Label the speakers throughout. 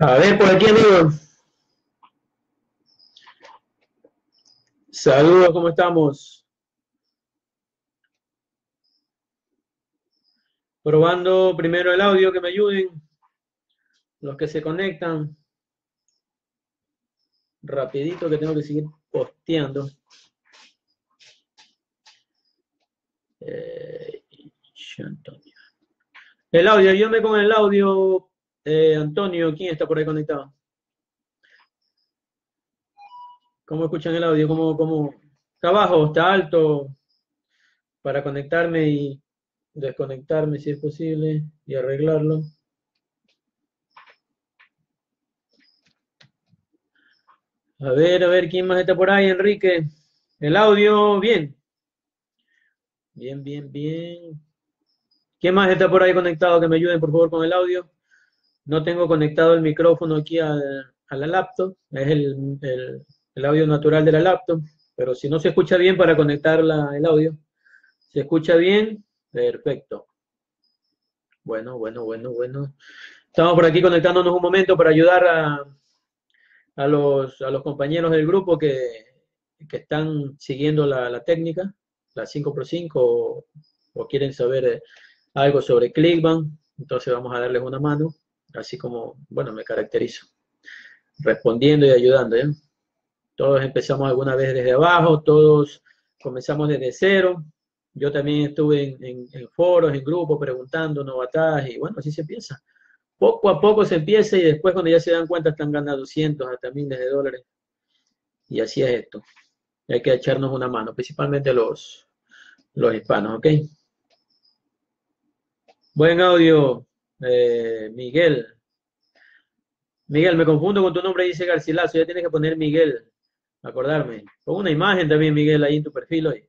Speaker 1: A ver, por aquí, amigo. Saludos, ¿cómo estamos? Probando primero el audio, que me ayuden. Los que se conectan. Rapidito, que tengo que seguir posteando. Antonio. El audio, ayúdame con el audio. Antonio, ¿quién está por ahí conectado? ¿Cómo escuchan el audio? ¿Cómo? ¿Está bajo? ¿Está alto? Para conectarme y desconectarme si es posible y arreglarlo. A ver, ¿quién más está por ahí, Enrique? El audio, bien. Bien. ¿Quién más está por ahí conectado? Que me ayuden, por favor, con el audio. No tengo conectado el micrófono aquí a la laptop. Es el audio natural de la laptop. Pero si no se escucha bien, para conectar el audio. ¿Se escucha bien? Perfecto. Bueno. Estamos por aquí conectándonos un momento para ayudar a los compañeros del grupo que están siguiendo la técnica, la 5x5, o quieren saber algo sobre Clickbank. Entonces vamos a darles una mano, así como, bueno, me caracterizo, respondiendo y ayudando, ¿ya? Todos empezamos alguna vez desde abajo, todos comenzamos desde cero. Yo también estuve en foros, en grupos, preguntando novatadas, y bueno, así se empieza. Poco a poco se empieza y después cuando ya se dan cuenta están ganando 200 hasta miles de dólares. Y así es esto. Hay que echarnos una mano, principalmente los hispanos, ¿ok? Buen audio, Miguel. Miguel, me confundo con tu nombre, dice Garcilaso, ya tienes que poner Miguel, acordarme. Pon una imagen también, Miguel, ahí en tu perfil hoy.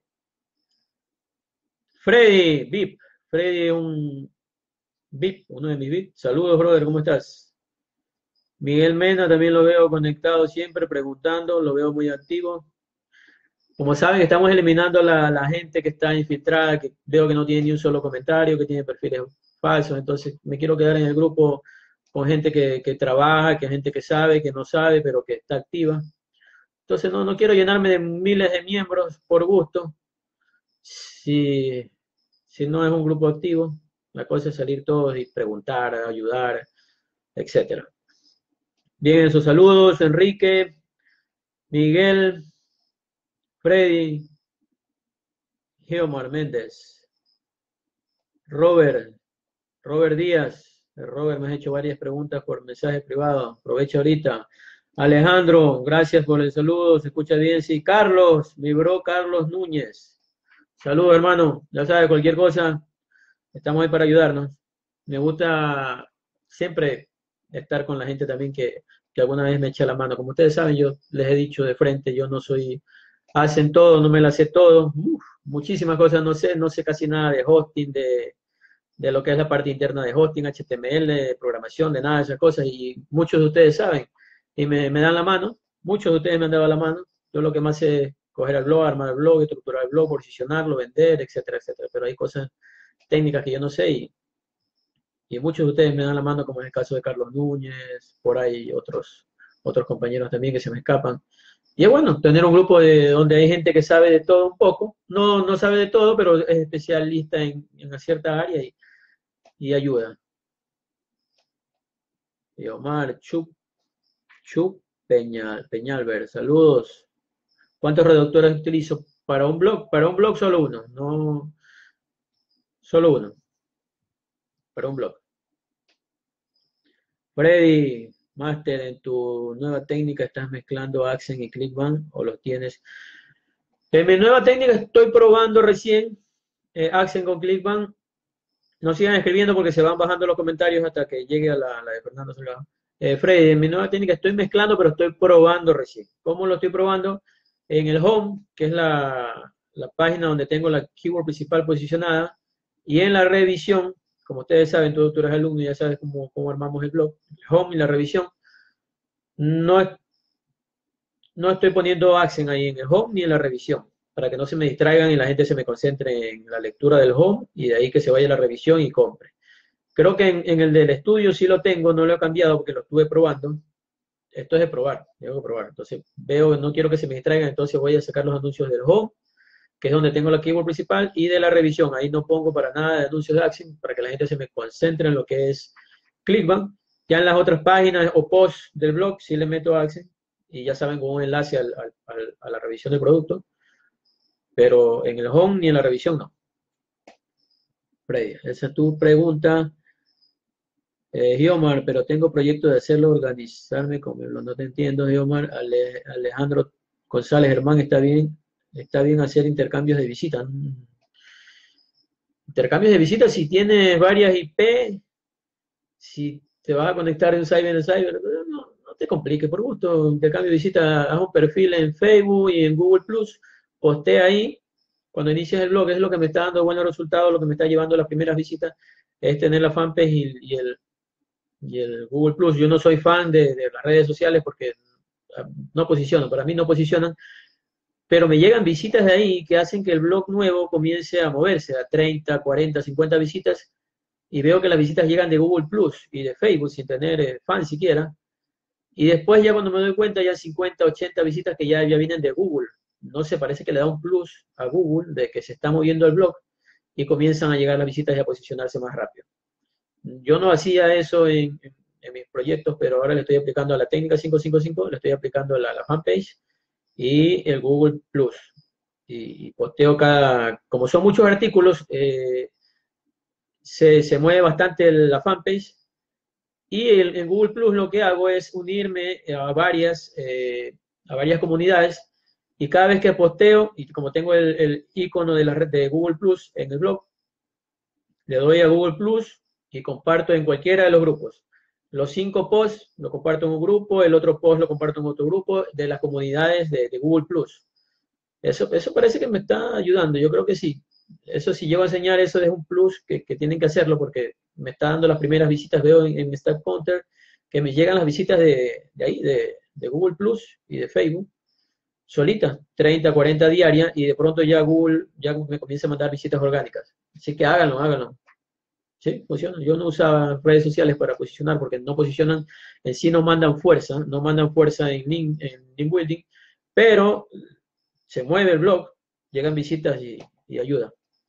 Speaker 1: Freddy, VIP. Freddy, un VIP, uno de mis VIP. Saludos, brother, ¿cómo estás? Miguel Mena, también lo veo conectado siempre, preguntando, lo veo muy activo. Como saben, estamos eliminando a la gente que está infiltrada, que veo que no tiene ni un solo comentario, que tiene perfiles falsos. Entonces, me quiero quedar en el grupo con gente que trabaja, que gente que sabe, que no sabe, pero que está activa. Entonces, no quiero llenarme de miles de miembros por gusto. Si no es un grupo activo, la cosa es salir todos y preguntar, ayudar, etcétera. Bien, sus saludos, Enrique, Miguel, Freddy, Geomar Méndez, Robert Díaz. Robert, me has hecho varias preguntas por mensaje privado. Aprovecha ahorita. Alejandro, gracias por el saludo. Se escucha bien. Sí, Carlos, mi bro Carlos Núñez. Saludos, hermano. Ya sabes, cualquier cosa, estamos ahí para ayudarnos. Me gusta siempre estar con la gente también que alguna vez me echa la mano. Como ustedes saben, yo les he dicho de frente, yo no soy, hacen todo, no me la sé todo. Muchísimas cosas no sé casi nada de hosting, de lo que es la parte interna de hosting, HTML, de programación, de nada de esas cosas, y muchos de ustedes saben, y me dan la mano, muchos de ustedes me han dado la mano. Yo lo que más sé es coger el blog, armar el blog, estructurar el blog, posicionarlo, vender, etcétera, pero hay cosas técnicas que yo no sé, y muchos de ustedes me dan la mano, como en el caso de Carlos Núñez, por ahí otros compañeros también que se me escapan. Y es bueno tener un grupo donde hay gente que sabe de todo un poco, no sabe de todo, pero es especialista en una cierta área y ayuda. Y Omar, Chup Peñalver, saludos. ¿Cuántos reductores utilizo para un blog? Para un blog solo uno, no, solo uno, para un blog. Freddy, Master, ¿en tu nueva técnica estás mezclando Accent y Clickbank o los tienes? En mi nueva técnica estoy probando recién Accent con Clickbank. No sigan escribiendo porque se van bajando los comentarios hasta que llegue a la de Fernando Salgado. Freddy, en mi nueva técnica estoy mezclando, pero estoy probando recién. ¿Cómo lo estoy probando? En el home, que es la página donde tengo la keyword principal posicionada, y en la revisión, como ustedes saben, tú eres alumno y ya sabes cómo armamos el blog, el home y la revisión, no estoy poniendo accent ahí en el home ni en la revisión, para que no se me distraigan y la gente se me concentre en la lectura del home y de ahí que se vaya a la revisión y compre. Creo que en el del estudio sí lo tengo, no lo he cambiado porque lo estuve probando. Esto es de probar, tengo que probar. Entonces veo, no quiero que se me distraigan, entonces voy a sacar los anuncios del home, que es donde tengo la keyword principal, y de la revisión. Ahí no pongo para nada de anuncios de Axin, para que la gente se me concentre en lo que es Clickbank. Ya en las otras páginas o posts del blog sí le meto Axin, y ya saben, con un enlace a la revisión del producto, pero en el home ni en la revisión no. Freddy, esa es tu pregunta. Giomar, pero tengo proyecto de hacerlo, organizarme con el blog. No te entiendo, Giomar. Alejandro González Germán, está bien hacer intercambios de visitas. Intercambios de visitas si tienes varias IP, si te vas a conectar en cyber, no te compliques, por gusto. Intercambio de visitas, haz un perfil en Facebook y en Google Plus, postea ahí. Cuando inicias el blog, es lo que me está dando buenos resultados, lo que me está llevando a las primeras visitas, es tener la fanpage y el Google Plus. Yo no soy fan de las redes sociales porque no posicionan, para mí no posicionan, pero me llegan visitas de ahí que hacen que el blog nuevo comience a moverse a 30, 40, 50 visitas, y veo que las visitas llegan de Google Plus y de Facebook sin tener fan siquiera, y después ya cuando me doy cuenta ya 50, 80 visitas que ya vienen de Google. No sé, parece que le da un plus a Google de que se está moviendo el blog y comienzan a llegar las visitas y a posicionarse más rápido. Yo no hacía eso en mis proyectos, pero ahora le estoy aplicando a la técnica 555, le estoy aplicando a la fanpage y el Google Plus. Y posteo como son muchos artículos, se mueve bastante la fanpage. Y en Google Plus lo que hago es unirme a varias comunidades, y cada vez que posteo, y como tengo el icono de la red de Google Plus en el blog, le doy a Google Plus y comparto en cualquiera de los grupos. Los 5 posts lo comparto en un grupo, el otro post lo comparto en otro grupo de las comunidades de Google Plus. Eso parece que me está ayudando, yo creo que sí. Eso, si llego a enseñar, eso es un plus que tienen que hacerlo, porque me está dando las primeras visitas. Veo en mi Stack Counter que me llegan las visitas de ahí, de Google Plus y de Facebook, solitas, 30, 40 diarias, y de pronto ya Google ya me comienza a mandar visitas orgánicas. Así que háganlo. ¿Sí? Funciona. Yo no usaba redes sociales para posicionar porque no posicionan, en sí no mandan fuerza en link building, pero se mueve el blog, llegan visitas y ayuda.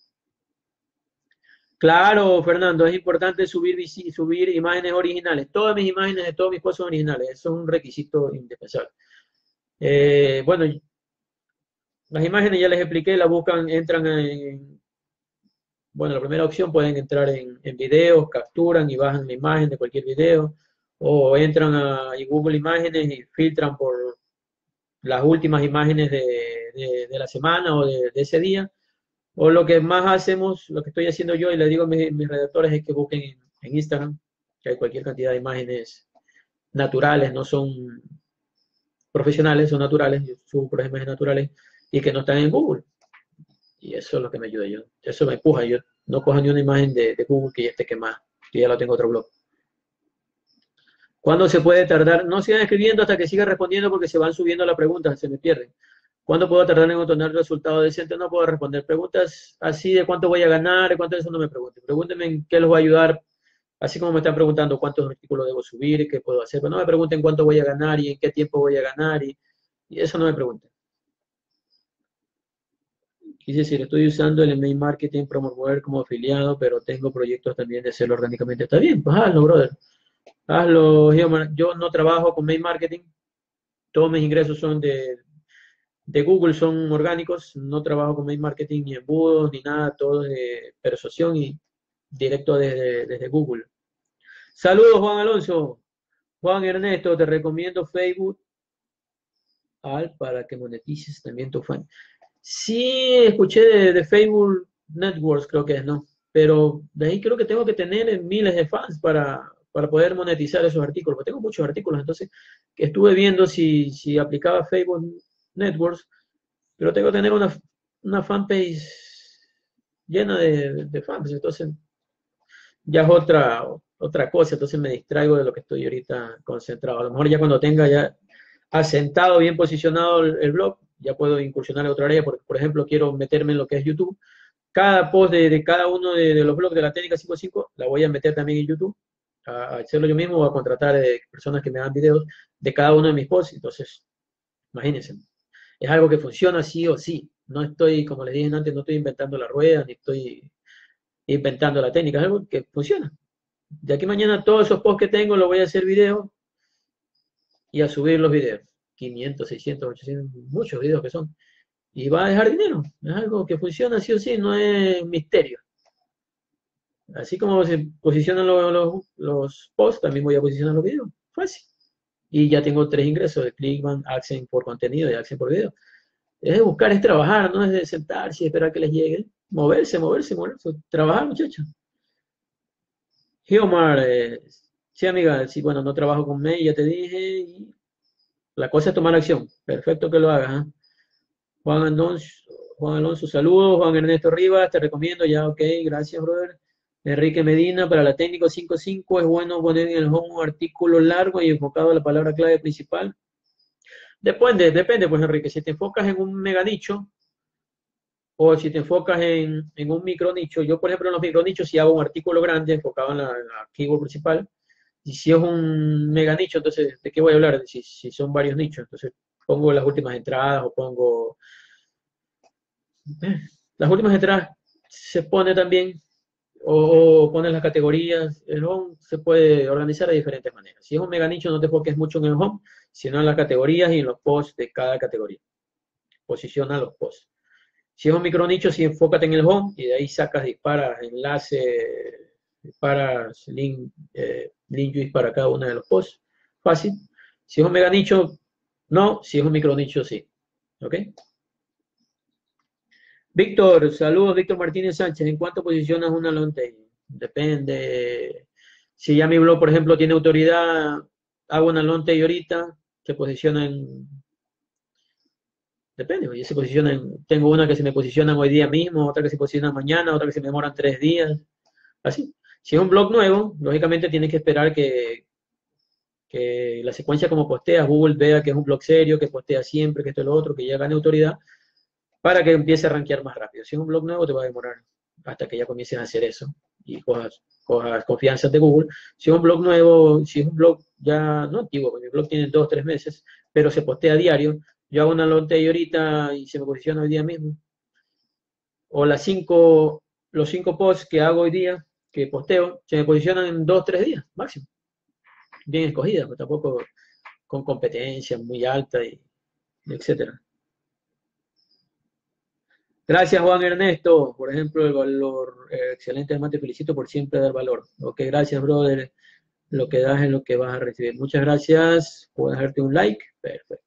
Speaker 1: Claro, Fernando, es importante subir imágenes originales. Todas mis imágenes de todos mis cosas son originales. Eso es un requisito indispensable. Bueno, las imágenes ya les expliqué, las buscan, entran bueno, la primera opción, pueden entrar en videos, capturan y bajan la imagen de cualquier video, o entran a Google Imágenes y filtran por las últimas imágenes de la semana o de ese día. O lo que más hacemos, lo que estoy haciendo yo y le digo a mis redactores, es que busquen en Instagram, que hay cualquier cantidad de imágenes naturales, no son profesionales, son naturales. Yo subo por imágenes naturales y que no están en Google. Y eso es lo que me ayuda yo. Eso me empuja. Yo no cojo ni una imagen de Google que ya esté quemada, que ya lo tengo otro blog. ¿Cuándo se puede tardar? No sigan escribiendo hasta que siga respondiendo, porque se van subiendo las preguntas, se me pierden. ¿Cuándo puedo tardar en obtener resultados decentes? No puedo responder preguntas así de cuánto voy a ganar, cuánto de eso no me pregunten. Pregúntenme en qué los va a ayudar, así como me están preguntando cuántos artículos debo subir, qué puedo hacer. Pero no me pregunten cuánto voy a ganar y en qué tiempo voy a ganar, y eso no me pregunten. Quise decir, estoy usando el email marketing Promover como afiliado, pero tengo proyectos también de hacerlo orgánicamente. Está bien, pues hazlo, brother. Hazlo, Gilmar. Yo no trabajo con mail marketing. Todos mis ingresos son de Google, son orgánicos. No trabajo con mail marketing ni embudos ni nada. Todo es de persuasión y directo desde Google. Saludos, Juan Alonso. Juan Ernesto, te recomiendo Facebook para que monetices también tu fan. Sí, escuché de Facebook Networks, creo que es, ¿no? Pero de ahí creo que tengo que tener miles de fans para poder monetizar esos artículos, porque tengo muchos artículos. Entonces estuve viendo si aplicaba Facebook Networks, pero tengo que tener una fanpage llena de fans. Entonces ya es otra cosa. Entonces me distraigo de lo que estoy ahorita concentrado. A lo mejor ya cuando tenga ya asentado, bien posicionado el blog, ya puedo incursionar en otra área, porque, por ejemplo, quiero meterme en lo que es YouTube, cada post de cada uno de los blogs de la técnica 5.5 la voy a meter también en YouTube, a hacerlo yo mismo o a contratar personas que me hagan videos de cada uno de mis posts. Entonces, imagínense, es algo que funciona sí o sí. No estoy, como les dije antes, no estoy inventando la rueda, ni estoy inventando la técnica, es algo que funciona. De aquí a mañana todos esos posts que tengo los voy a hacer videos y a subir los videos. 500, 600, 800, muchos videos que son. Y va a dejar dinero. Es algo que funciona sí o sí, no es misterio. Así como se posicionan los posts, también voy a posicionar los videos. Fácil. Y ya tengo 3 ingresos de Clickbank, AdSense por contenido y AdSense por video. Es de buscar, es trabajar, no es de sentarse y esperar que les llegue. Moverse, moverse, moverse. Trabajar, muchachos. Geomar, sí, amiga, sí, bueno, no trabajo con May, ya te dije. Y la cosa es tomar acción. Perfecto que lo hagas. ¿Eh? Juan Alonso, Juan Alonso, saludos. Juan Ernesto Rivas, te recomiendo ya, ok, gracias, brother. Enrique Medina, para la técnico 5.5 es bueno poner en el home un artículo largo y enfocado a la palabra clave principal. Depende, pues, Enrique, si te enfocas en un mega nicho o si te enfocas en un micro nicho. Yo, por ejemplo, en los micro nichos, si hago un artículo grande enfocado en la keyword principal, y si es un mega nicho, entonces, ¿de qué voy a hablar? Si son varios nichos, entonces pongo las últimas entradas o pongo las últimas entradas se pone también, o pones las categorías. El home se puede organizar de diferentes maneras. Si es un mega nicho, no te enfoques mucho en el home, sino en las categorías y en los posts de cada categoría. Posiciona los posts. Si es un micro nicho, sí enfócate en el home y de ahí sacas, disparas enlace, disparas link juice para cada uno de los posts. Fácil. Si es un mega nicho, no. Si es un micro nicho, sí. ¿Ok? Víctor, saludos, Víctor Martínez Sánchez. ¿En cuánto posicionas una long tail? Depende. Si ya mi blog, por ejemplo, tiene autoridad, hago una long tail ahorita, se posiciona en. Depende, oye, se posiciona tengo una que se me posiciona hoy día mismo, otra que se posiciona mañana, otra que se me demoran 3 días. Así. Si es un blog nuevo, lógicamente tienes que esperar que la secuencia como posteas, Google vea que es un blog serio, que postea siempre, que esto es lo otro, que ya gane autoridad para que empiece a rankear más rápido. Si es un blog nuevo, te va a demorar hasta que ya comiences a hacer eso y cojas confianza de Google. Si es un blog nuevo, si es un blog ya no antiguo, porque mi blog tiene 2 o 3 meses, pero se postea a diario, yo hago una long tail ahorita y se me posiciona hoy día mismo. O los 5 posts que hago hoy día, que posteo, se me posicionan en 2 o 3 días máximo. Bien escogida, pero tampoco con competencia muy alta y etcétera. Gracias, Juan Ernesto. Por ejemplo, el valor, excelente, además te felicito por siempre dar valor. Ok, gracias, brother. Lo que das es lo que vas a recibir. Muchas gracias. Puedes dejarte un like. Perfecto.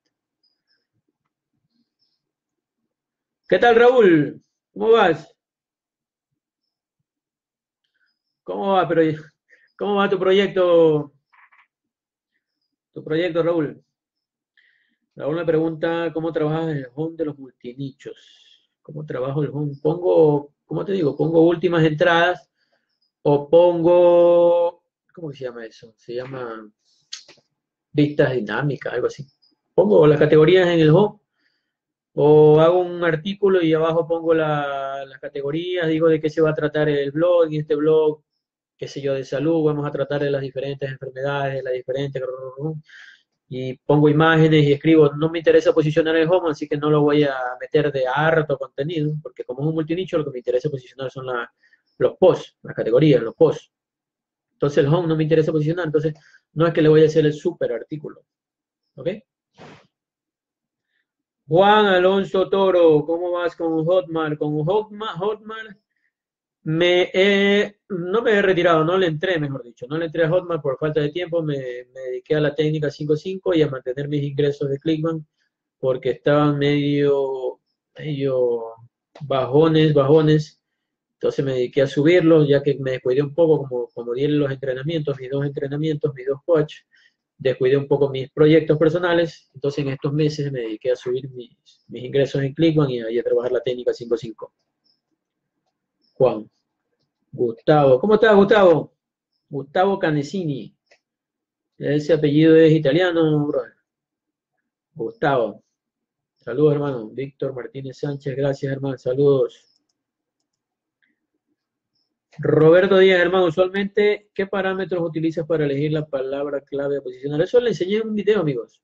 Speaker 1: ¿Qué tal, Raúl? ¿Cómo vas? ¿Cómo va, pero cómo va tu proyecto? Tu proyecto, Raúl. Raúl me pregunta cómo trabajas en el home de los multinichos. ¿Cómo trabajo el home? Pongo, ¿cómo te digo? Pongo últimas entradas o pongo, ¿cómo se llama eso? Se llama vistas dinámicas, algo así. Pongo las categorías en el home o hago un artículo y abajo pongo las categorías, digo de qué se va a tratar el blog. En este blog, qué sé yo, de salud, vamos a tratar de las diferentes enfermedades, de las diferentes. Y pongo imágenes y escribo, no me interesa posicionar el home, así que no lo voy a meter de harto contenido, porque como es un multinicho, lo que me interesa posicionar son los posts, las categorías, los posts. Entonces el home no me interesa posicionar, entonces no es que le voy a hacer el super artículo. ¿Ok? Juan Alonso Toro, ¿cómo vas con Hotmart? Con Hotmart no me he retirado, no le entré, mejor dicho, no le entré a Hotmart por falta de tiempo, me dediqué a la técnica 5.5 y a mantener mis ingresos de Clickbank porque estaban medio bajones, entonces me dediqué a subirlos, ya que me descuidé un poco, como di los entrenamientos, mis 2 coach, descuidé un poco mis proyectos personales, entonces en estos meses me dediqué a subir mis ingresos en Clickbank y a trabajar la técnica 5.5. Juan, Gustavo, ¿cómo estás, Gustavo? Gustavo Canesini, ese apellido es italiano, brother. Gustavo, saludos, hermano. Víctor Martínez Sánchez, gracias, hermano, saludos. Roberto Díaz, hermano, usualmente, ¿qué parámetros utilizas para elegir la palabra clave a posicionar? Eso le enseñé en un video, amigos.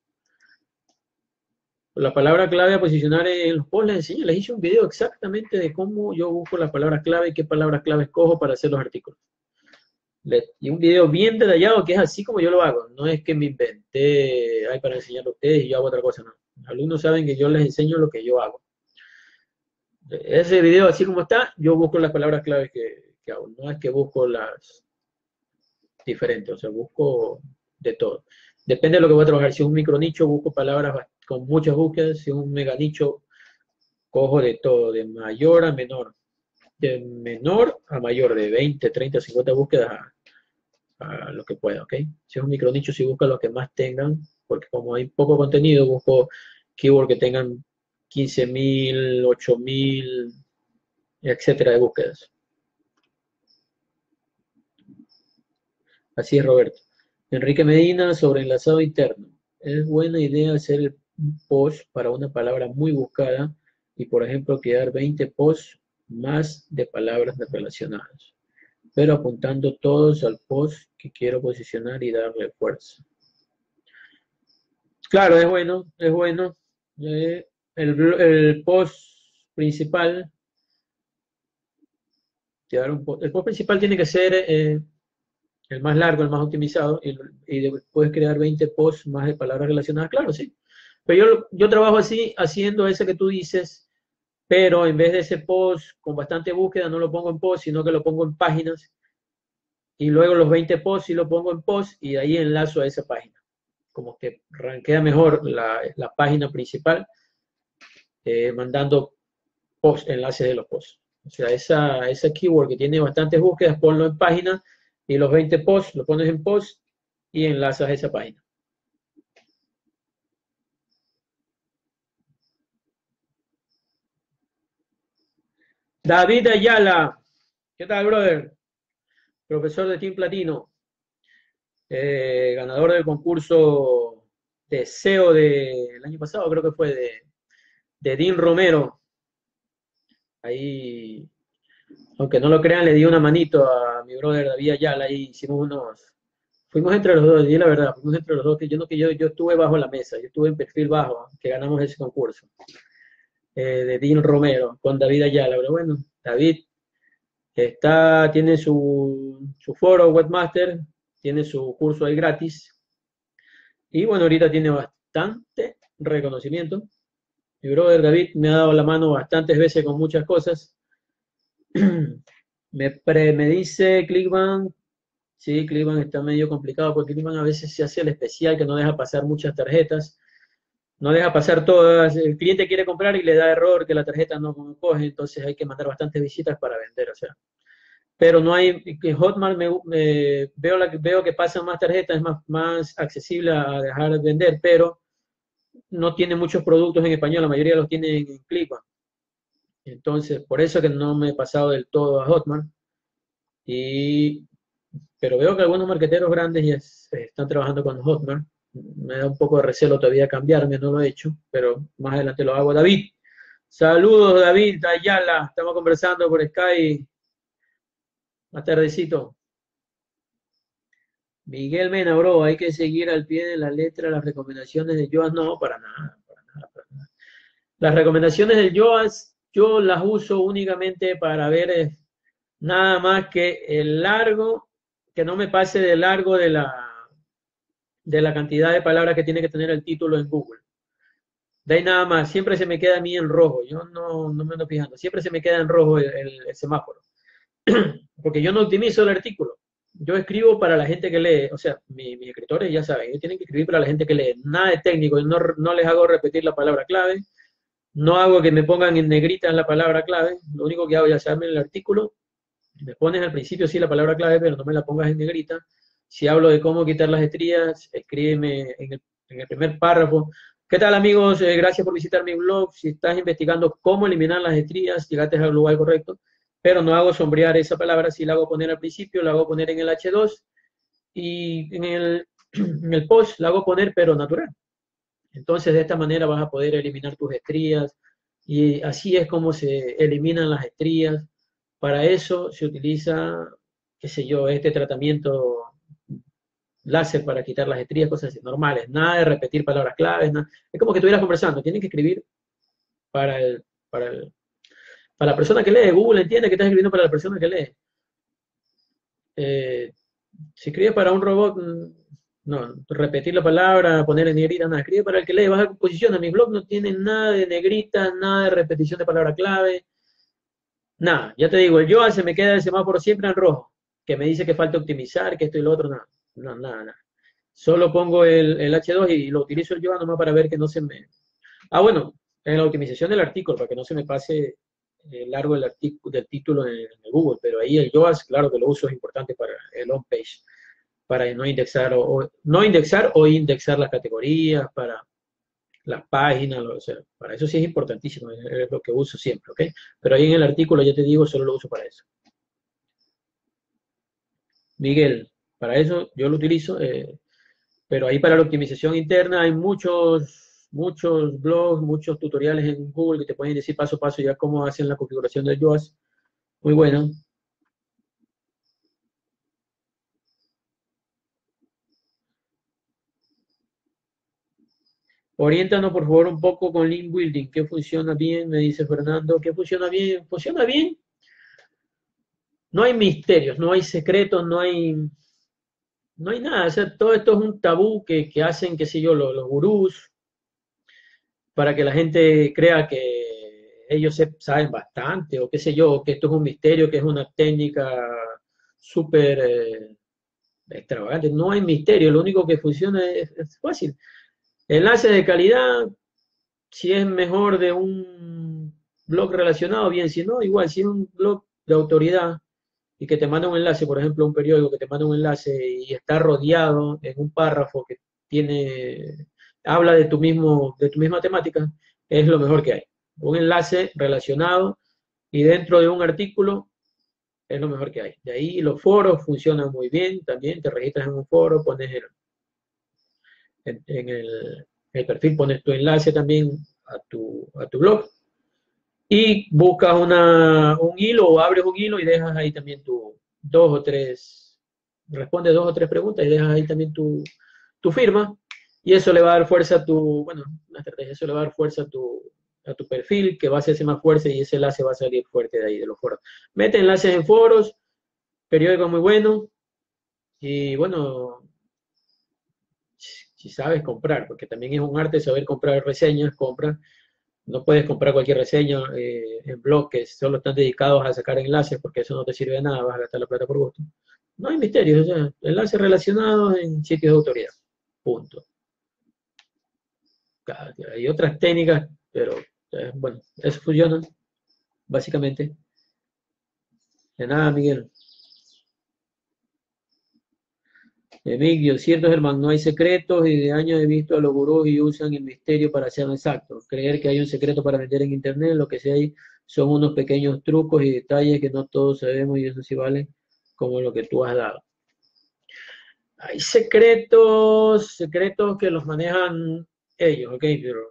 Speaker 1: La palabra clave a posicionar en los posts les enseñé, les hice un video exactamente de cómo yo busco las palabras clave y qué palabras clave escojo para hacer los artículos. Y un video bien detallado que es así como yo lo hago. No es que me inventé para enseñar a ustedes y yo hago otra cosa, no. Los alumnos saben que yo les enseño lo que yo hago. Ese video así como está, yo busco las palabras claves que hago. No es que busco las diferentes, o sea, busco de todo. Depende de lo que voy a trabajar. Si es un micro nicho, busco palabras con muchas búsquedas. Si es un mega nicho, cojo de todo, de mayor a menor. De menor a mayor, de 20, 30, 50 búsquedas a lo que pueda, ¿ok? Si es un micro nicho, si busca lo que más tengan, porque como hay poco contenido, busco keywords que tengan 15.000, 8.000, etcétera, de búsquedas. Así es, Roberto. Enrique Medina, sobre enlazado interno. Es buena idea hacer un post para una palabra muy buscada y, por ejemplo, crear 20 posts más de palabras relacionadas, pero apuntando todos al post que quiero posicionar y darle fuerza. Claro, es bueno, es bueno. El post principal, el post principal tiene que ser el más largo, el más optimizado, y puedes crear 20 posts más de palabras relacionadas, claro, sí. Pero yo trabajo así, haciendo ese que tú dices, pero en vez de ese post con bastante búsqueda, no lo pongo en post, sino que lo pongo en páginas, y luego los 20 posts sí lo pongo en post, y de ahí enlazo a esa página. Como que rankea mejor la página principal, mandando post, enlaces de los posts. O sea, esa keyword que tiene bastantes búsquedas, ponlo en página, y los 20 posts lo pones en post y enlazas a esa página. David Ayala, ¿qué tal, brother? Profesor de Team Platino, ganador del concurso de SEO del año pasado, creo que fue de Dean Romero. Ahí, aunque no lo crean, le di una manito a mi brother David Ayala. Ahí fuimos entre los dos, di la verdad, fuimos entre los dos, yo estuve bajo la mesa, yo estuve en perfil bajo, que ganamos ese concurso, de Dean Romero, con David Ayala. Pero bueno, David tiene su foro webmaster, tiene su curso ahí gratis, y bueno, ahorita tiene bastante reconocimiento. Mi brother David me ha dado la mano bastantes veces con muchas cosas. Me dice Clickbank, sí, Clickbank está medio complicado porque Clickbank a veces se hace el especial que no deja pasar muchas tarjetas, no deja pasar todas. El cliente quiere comprar y le da error que la tarjeta no coge, entonces hay que mandar bastantes visitas para vender, o sea. Pero no hay, que Hotmart veo que pasan más tarjetas, es más accesible a dejar de vender, pero no tiene muchos productos en español, la mayoría los tiene en Clickbank. Entonces, por eso que no me he pasado del todo a Hotmart. Pero veo que algunos marqueteros grandes ya están trabajando con Hotmart. Me da un poco de recelo todavía cambiarme, no lo he hecho, pero más adelante lo hago. David, saludos David, Ayala, estamos conversando por Skype más tardecito. Miguel Mena, bro, hay que seguir al pie de la letra las recomendaciones de Joas. No, para nada, para nada, para nada. Las recomendaciones del Joas, yo las uso únicamente para ver nada más que el largo, que no me pase de largo de la cantidad de palabras que tiene que tener el título en Google. De ahí nada más, siempre se me queda a mí en rojo, yo no me ando fijando, siempre se me queda en rojo el semáforo, porque yo no optimizo el artículo, yo escribo para la gente que lee, o sea, mis escritores ya saben, ellos tienen que escribir para la gente que lee, nada de técnico, no les hago repetir la palabra clave, no hago que me pongan en negrita en la palabra clave, lo único que hago es hacerme el artículo, me pones al principio sí la palabra clave, pero no me la pongas en negrita. Si hablo de cómo quitar las estrías, escríbeme en el primer párrafo. ¿Qué tal, amigos? Gracias por visitar mi blog. Si estás investigando cómo eliminar las estrías, llegaste al lugar correcto. Pero no hago sombrear esa palabra, si la hago poner al principio, la hago poner en el H2 y en el post la hago poner pero natural. Entonces de esta manera vas a poder eliminar tus estrías y así es como se eliminan las estrías Para eso se utiliza, qué sé yo, este tratamiento láser para quitar las estrías, cosas así, normales. Nada de repetir palabras claves, nada. Es como que estuvieras conversando. Tienen que escribir para para para la persona que lee. Google entiende que estás escribiendo para la persona que lee. Eh, si escribes para un robot, no, repetir la palabra, poner en negrita, nada. Escribe para el que lee, vas a posicionar. Mi blog no tiene nada de negrita, nada de repetición de palabra clave, nada. Ya te digo, el yo se me queda el semáforo siempre en rojo, que me dice que falta optimizar, que esto y lo otro, nada. No, nada, nada. Solo pongo el H2 y lo utilizo el yo nomás para ver que no se me... Ah, bueno, en la optimización del artículo, para que no se me pase largo el artículo del título en Google, pero ahí el YOAS, claro que lo uso, es importante para el on-page, para no indexar no indexar o indexar las categorías, para las páginas, o sea, para eso sí es importantísimo, es lo que uso siempre, ¿ok? Pero ahí en el artículo, ya te digo, solo lo uso para eso. Miguel, para eso yo lo utilizo, pero ahí para la optimización interna hay muchos blogs, muchos tutoriales en Google que te pueden decir paso a paso ya cómo hacen la configuración del YOAS. Muy bueno. Oriéntanos, por favor, un poco con link building. ¿Qué funciona bien? Me dice Fernando. ¿Qué funciona bien? ¿Funciona bien? No hay misterios, no hay secretos, no hay nada. O sea, todo esto es un tabú que hacen, qué sé yo, los gurús, para que la gente crea que ellos saben bastante, o qué sé yo, que esto es un misterio, que es una técnica súper extravagante. No hay misterio, lo único que funciona es fácil. Enlace de calidad, si es mejor de un blog relacionado, bien, si no, igual, si es un blog de autoridad y que te manda un enlace, por ejemplo, un periódico que te manda un enlace y está rodeado en un párrafo que habla de tu misma temática, es lo mejor que hay. Un enlace relacionado y dentro de un artículo es lo mejor que hay. De ahí los foros funcionan muy bien, también te registras en un foro, pones en el perfil, pones tu enlace también a tu blog y buscas un hilo o abres un hilo y dejas ahí también respondes dos o tres preguntas y dejas ahí también tu firma y eso le va a dar fuerza a bueno, una estrategia, eso le va a dar fuerza a tu perfil, que va a hacerse más fuerte y ese enlace va a salir fuerte de ahí, de los foros. Mete enlaces en foros, periódicos muy buenos y bueno, si sabes comprar, porque también es un arte saber comprar reseñas, compra. No puedes comprar cualquier reseña en blog que solo están dedicados a sacar enlaces porque eso no te sirve de nada, vas a gastar la plata por gusto. No hay misterios, o sea, enlaces relacionados en sitios de autoridad. Punto. Claro, hay otras técnicas, pero bueno, eso funciona, básicamente. De nada, Miguel. Emilio, cierto, Germán, no hay secretos y de años he visto a los gurús y usan el misterio para ser exactos. Creer que hay un secreto para vender en internet, lo que sí hay son unos pequeños trucos y detalles que no todos sabemos y eso sí vale como lo que tú has dado. Hay secretos que los manejan ellos, ¿ok? Pero,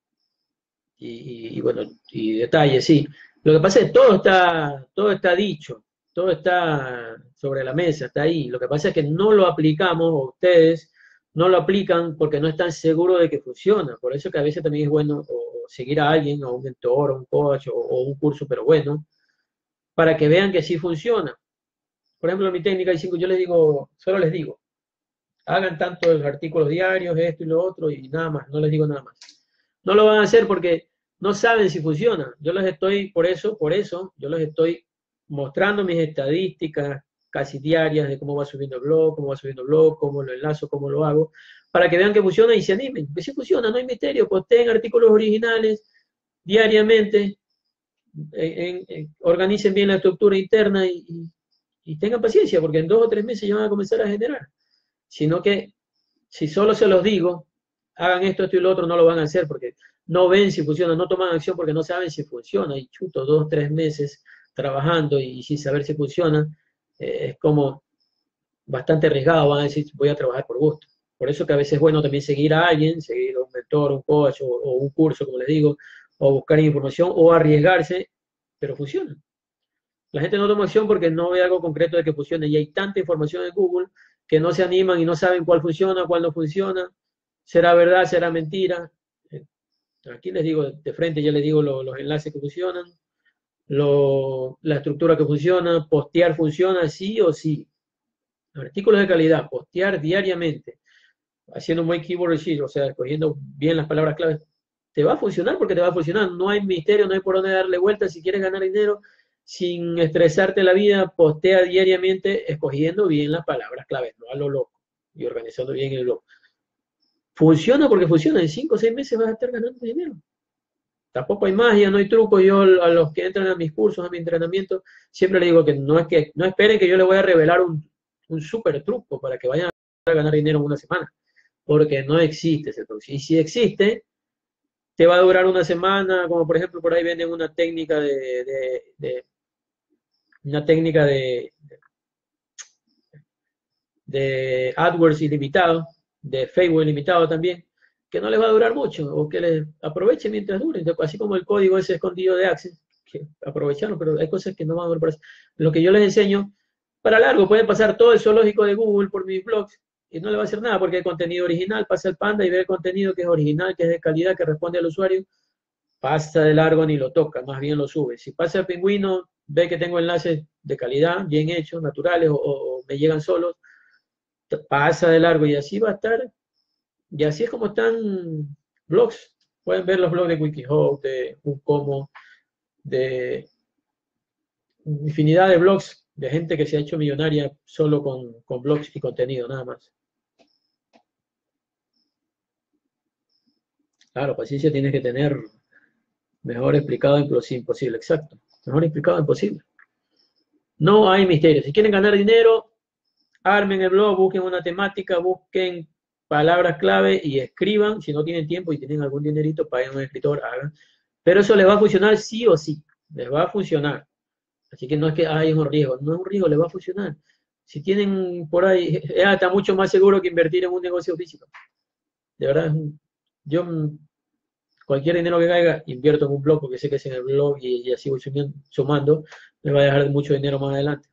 Speaker 1: y bueno, y detalles, sí. Lo que pasa es que todo está dicho, todo está sobre la mesa, está ahí. Lo que pasa es que no lo aplicamos, o ustedes no lo aplican porque no están seguros de que funciona. Por eso que a veces también es bueno o seguir a alguien, o un mentor, o un coach, o un curso, pero bueno, para que vean que sí funciona. Por ejemplo, en mi técnica de 5, yo les digo, solo les digo, hagan tantos artículos diarios, esto y lo otro, y nada más, no les digo nada más. No lo van a hacer porque no saben si funciona. Yo les estoy, por eso, yo les estoy mostrando mis estadísticas casi diarias de cómo va subiendo el blog, cómo lo enlazo, cómo lo hago, para que vean que funciona y se animen. Que si funciona, no hay misterio, posteen artículos originales diariamente, organicen bien la estructura interna y tengan paciencia, porque en 2 o 3 meses ya van a comenzar a generar. Sino que si solo se los digo, hagan esto, esto y lo otro, no lo van a hacer porque no ven si funciona, no toman acción porque no saben si funciona. Y chuto, 2 o 3 meses trabajando y sin saber si funciona, es como bastante arriesgado, van a decir, voy a trabajar por gusto. Por eso que a veces es bueno también seguir a alguien, seguir a un mentor, un coach o un curso, como les digo, o buscar información o arriesgarse, pero funciona. La gente no toma acción porque no ve algo concreto de que funcione. Y hay tanta información en Google que no se animan y no saben cuál funciona, cuál no funciona. ¿Será verdad, será mentira? Aquí les digo de frente, ya les digo los enlaces que funcionan, la estructura que funciona, postear funciona sí o sí. Artículos de calidad, postear diariamente, haciendo un buen keyword research, o sea, escogiendo bien las palabras claves. Te va a funcionar porque te va a funcionar. No hay misterio, no hay por dónde darle vuelta. Si quieres ganar dinero sin estresarte la vida, postea diariamente escogiendo bien las palabras claves, no a lo loco, y organizando bien el blog. Funciona porque funciona. En 5 o 6 meses vas a estar ganando dinero. Tampoco hay magia, no hay truco. Yo a los que entran a mis cursos, a mi entrenamiento, siempre les digo que no esperen que yo les voy a revelar un súper truco para que vayan a ganar dinero en una semana, porque no existe ese truco. Y si existe, te va a durar una semana, como por ejemplo por ahí venden una técnica de AdWords ilimitado, de Facebook ilimitado también, que no les va a durar mucho, o que les aprovechen mientras dure, así como el código ese escondido de Access, que aprovecharon, pero hay cosas que no van a durar para eso. Lo que yo les enseño, para largo, pueden pasar todo el zoológico de Google por mis blogs, y no le va a hacer nada, porque hay contenido original, pasa el Panda y ve el contenido que es original, que es de calidad, que responde al usuario, pasa de largo ni lo toca, más bien lo sube. Si pasa el Pingüino, ve que tengo enlaces de calidad, bien hechos, naturales, o me llegan solos, pasa de largo y así va a estar. Y así es como están blogs. Pueden ver los blogs de WikiHow, de Uncomo, de infinidad de blogs de gente que se ha hecho millonaria solo con blogs y contenido, nada más. Claro, paciencia tienes que tener mejor explicado imposible, exacto. Mejor explicado imposible. No hay misterio. Si quieren ganar dinero, armen el blog, busquen una temática, busquen palabras clave y escriban. Si no tienen tiempo y tienen algún dinerito, paguen a un escritor, hagan. Pero eso les va a funcionar sí o sí. Les va a funcionar. Así que no es que hay un riesgo. No es un riesgo, les va a funcionar. Si tienen por ahí, está mucho más seguro que invertir en un negocio físico. De verdad, yo cualquier dinero que caiga, invierto en un blog porque sé que es en el blog y así voy sumando, me va a dejar mucho dinero más adelante.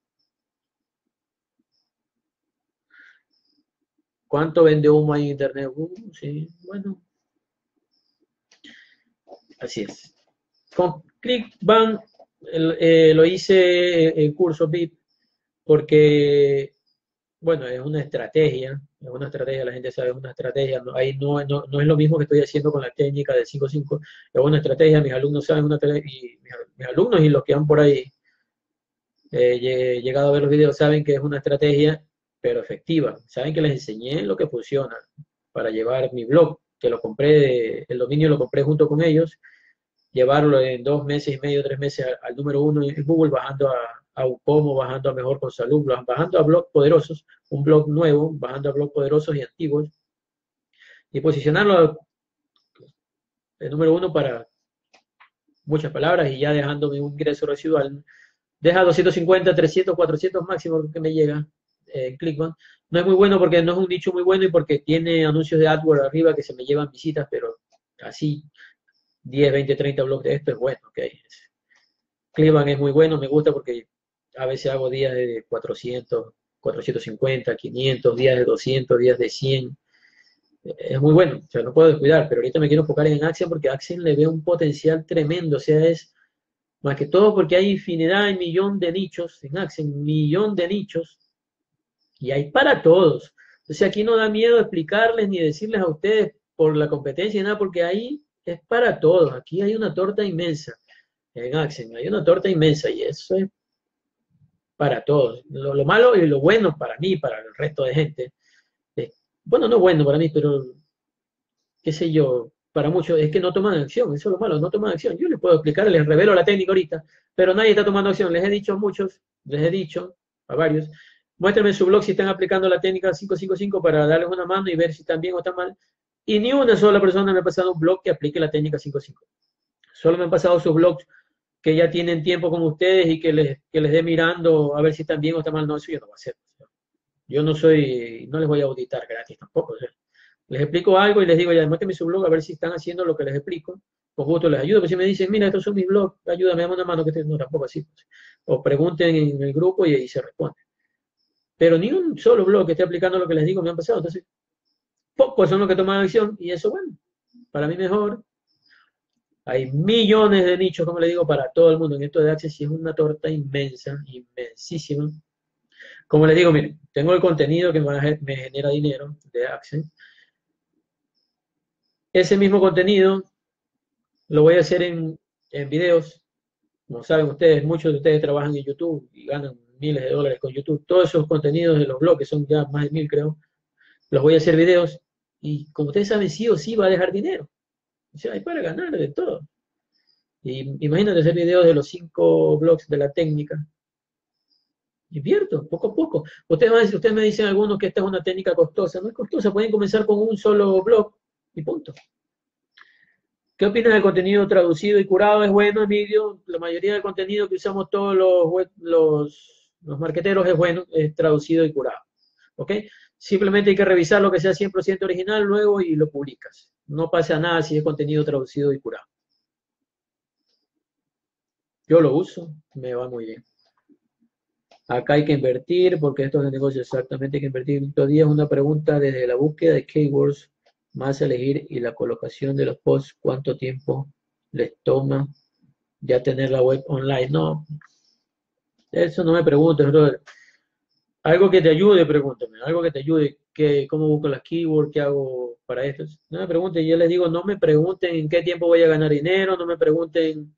Speaker 1: ¿Cuánto vende humo en internet? Sí, bueno, así es. Con ClickBank lo hice el curso VIP porque, bueno, es una estrategia, la gente sabe, es una estrategia, ahí no es lo mismo que estoy haciendo con la técnica del 5-5, es una estrategia, mis alumnos saben una y mis alumnos y los que han por ahí llegado a ver los videos saben que es una estrategia, pero efectiva. Saben que les enseñé lo que funciona para llevar mi blog, que lo compré, el dominio lo compré junto con ellos, llevarlo en 2 meses y medio, 3 meses al número 1 en Google, bajando a Ucomo, bajando a Mejor con Salud, bajando a blogs poderosos, un blog nuevo, bajando a blogs poderosos y antiguos, y posicionarlo el número 1 para muchas palabras y ya dejándome un ingreso residual. Deja 250, 300, 400 máximo que me llega en Clickbank. No es muy bueno porque no es un nicho muy bueno y porque tiene anuncios de AdWords arriba que se me llevan visitas, pero así 10, 20, 30 blogs de esto es bueno. Okay. Clickbank es muy bueno, me gusta porque a veces hago días de 400, 450, 500, días de 200, días de 100. Es muy bueno, o sea, no puedo descuidar, pero ahorita me quiero enfocar en Axiom porque Axiom le ve un potencial tremendo, o sea, es más que todo porque hay infinidad, hay millón de nichos en Axiom, millón de nichos, y hay para todos. Entonces aquí no da miedo explicarles ni decirles a ustedes por la competencia y nada, porque ahí es para todos. Aquí hay una torta inmensa en Axiom, hay una torta inmensa y eso es para todos. Lo malo y lo bueno para mí, para el resto de gente, bueno, no bueno para mí, pero qué sé yo, para muchos es que no toman acción, eso es lo malo, no toman acción. Yo les puedo explicar, les revelo la técnica ahorita, pero nadie está tomando acción. Les he dicho a muchos, les he dicho a varios, muéstrenme en su blog si están aplicando la técnica 555 para darles una mano y ver si están bien o están mal. Y ni una sola persona me ha pasado un blog que aplique la técnica 55. Solo me han pasado sus blogs que ya tienen tiempo con ustedes y que les dé mirando a ver si están bien o están mal. No, eso yo no voy a hacer. Yo no les voy a auditar gratis tampoco. O sea, les explico algo y les digo, ya, muéstrenme su blog a ver si están haciendo lo que les explico. con gusto les ayudo. Pero si me dicen, mira, estos son mis blogs, ayúdame, dame una mano, que no, tampoco así, pues. O pregunten en el grupo y ahí se responde. Pero ni un solo blog que esté aplicando lo que les digo me han pasado. Entonces, pocos son los que toman acción y eso, bueno, para mí mejor. Hay millones de nichos, como le digo, para todo el mundo. En esto de Access es una torta inmensa, inmensísima. Como les digo, miren, tengo el contenido que me genera dinero de Access. Ese mismo contenido lo voy a hacer en videos. Como saben ustedes, muchos de ustedes trabajan en YouTube y ganan miles de dólares con YouTube. Todos esos contenidos de los blogs, que son ya más de 1000 creo, los voy a hacer videos y como ustedes saben, sí o sí va a dejar dinero. O sea, hay para ganar de todo. Y imagínate hacer videos de los 5 blogs de la técnica. Invierto, poco a poco. Ustedes me dicen algunos que esta es una técnica costosa. No es costosa, pueden comenzar con un solo blog y punto. ¿Qué opinas del contenido traducido y curado? Es bueno, Emilio. La mayoría del contenido que usamos todos los marqueteros es bueno, es traducido y curado. ¿Ok? Simplemente hay que revisar lo que sea 100% original luego y lo publicas. No pasa nada si es contenido traducido y curado. Yo lo uso, me va muy bien. Acá hay que invertir, porque esto es de negocio, exactamente hay que invertir. Todavía es una pregunta desde la búsqueda de keywords, más elegir y la colocación de los posts, ¿cuánto tiempo les toma ya tener la web online? No, eso no me preguntes, brother. Algo que te ayude, pregúntame, algo que te ayude, cómo busco las keywords, qué hago para esto. No me pregunten, yo les digo, no me pregunten en qué tiempo voy a ganar dinero, no me pregunten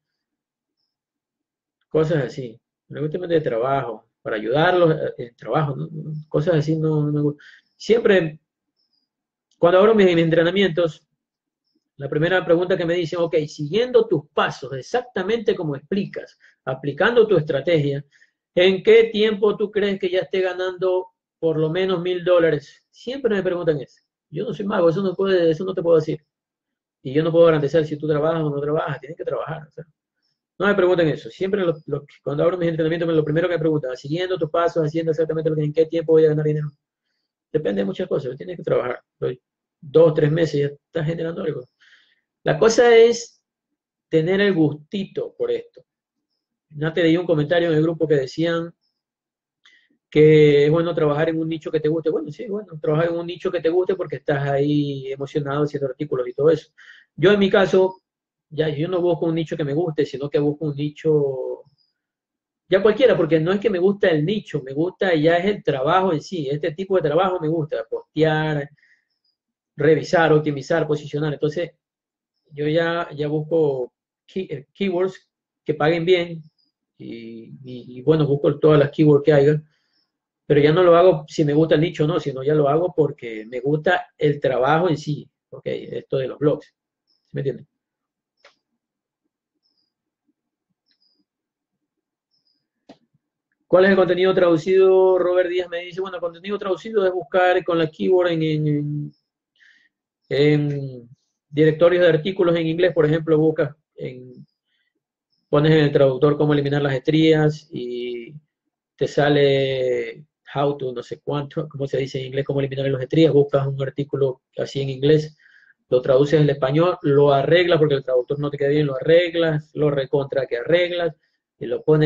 Speaker 1: cosas así. Pregúntenme de trabajo, para ayudarlos en trabajo, ¿no? Cosas así no me gusta. Siempre, cuando abro mis entrenamientos, la primera pregunta que me dicen, ok, siguiendo tus pasos, exactamente como explicas, aplicando tu estrategia, ¿en qué tiempo tú crees que ya esté ganando por lo menos $1000? Siempre me preguntan eso. Yo no soy mago, eso no te puedo decir. Y yo no puedo garantizar si tú trabajas o no trabajas, tienes que trabajar. O sea, no me pregunten eso. Siempre cuando abro mis entrenamientos, lo primero que me preguntan, siguiendo tus pasos, haciendo exactamente lo que en qué tiempo voy a ganar dinero. Depende de muchas cosas, tienes que trabajar. 2 o 3 meses ya estás generando algo. La cosa es tener el gustito por esto. Ya te leí un comentario en el grupo que decían que es bueno trabajar en un nicho que te guste. Bueno, sí, bueno, trabajar en un nicho que te guste porque estás ahí emocionado haciendo artículos y todo eso. Yo en mi caso, ya yo no busco un nicho que me guste, sino que busco un nicho, ya cualquiera, porque no es que me gusta el nicho, me gusta ya es el trabajo en sí. Este tipo de trabajo me gusta, postear, revisar, optimizar, posicionar. Entonces, yo ya busco keywords que paguen bien y bueno, busco todas las keywords que haya, pero ya no lo hago si me gusta el nicho o no, sino ya lo hago porque me gusta el trabajo en sí, ok, esto de los blogs, ¿sí me entienden? ¿Cuál es el contenido traducido? Robert Díaz me dice, bueno, el contenido traducido es buscar con la keyword en directorios de artículos en inglés, por ejemplo, buscas pones en el traductor cómo eliminar las estrías y te sale how to, no sé cuánto, cómo se dice en inglés, cómo eliminar las estrías, buscas un artículo así en inglés, lo traduces al español, lo arreglas porque el traductor no te queda bien, lo arreglas, lo recontra que arreglas y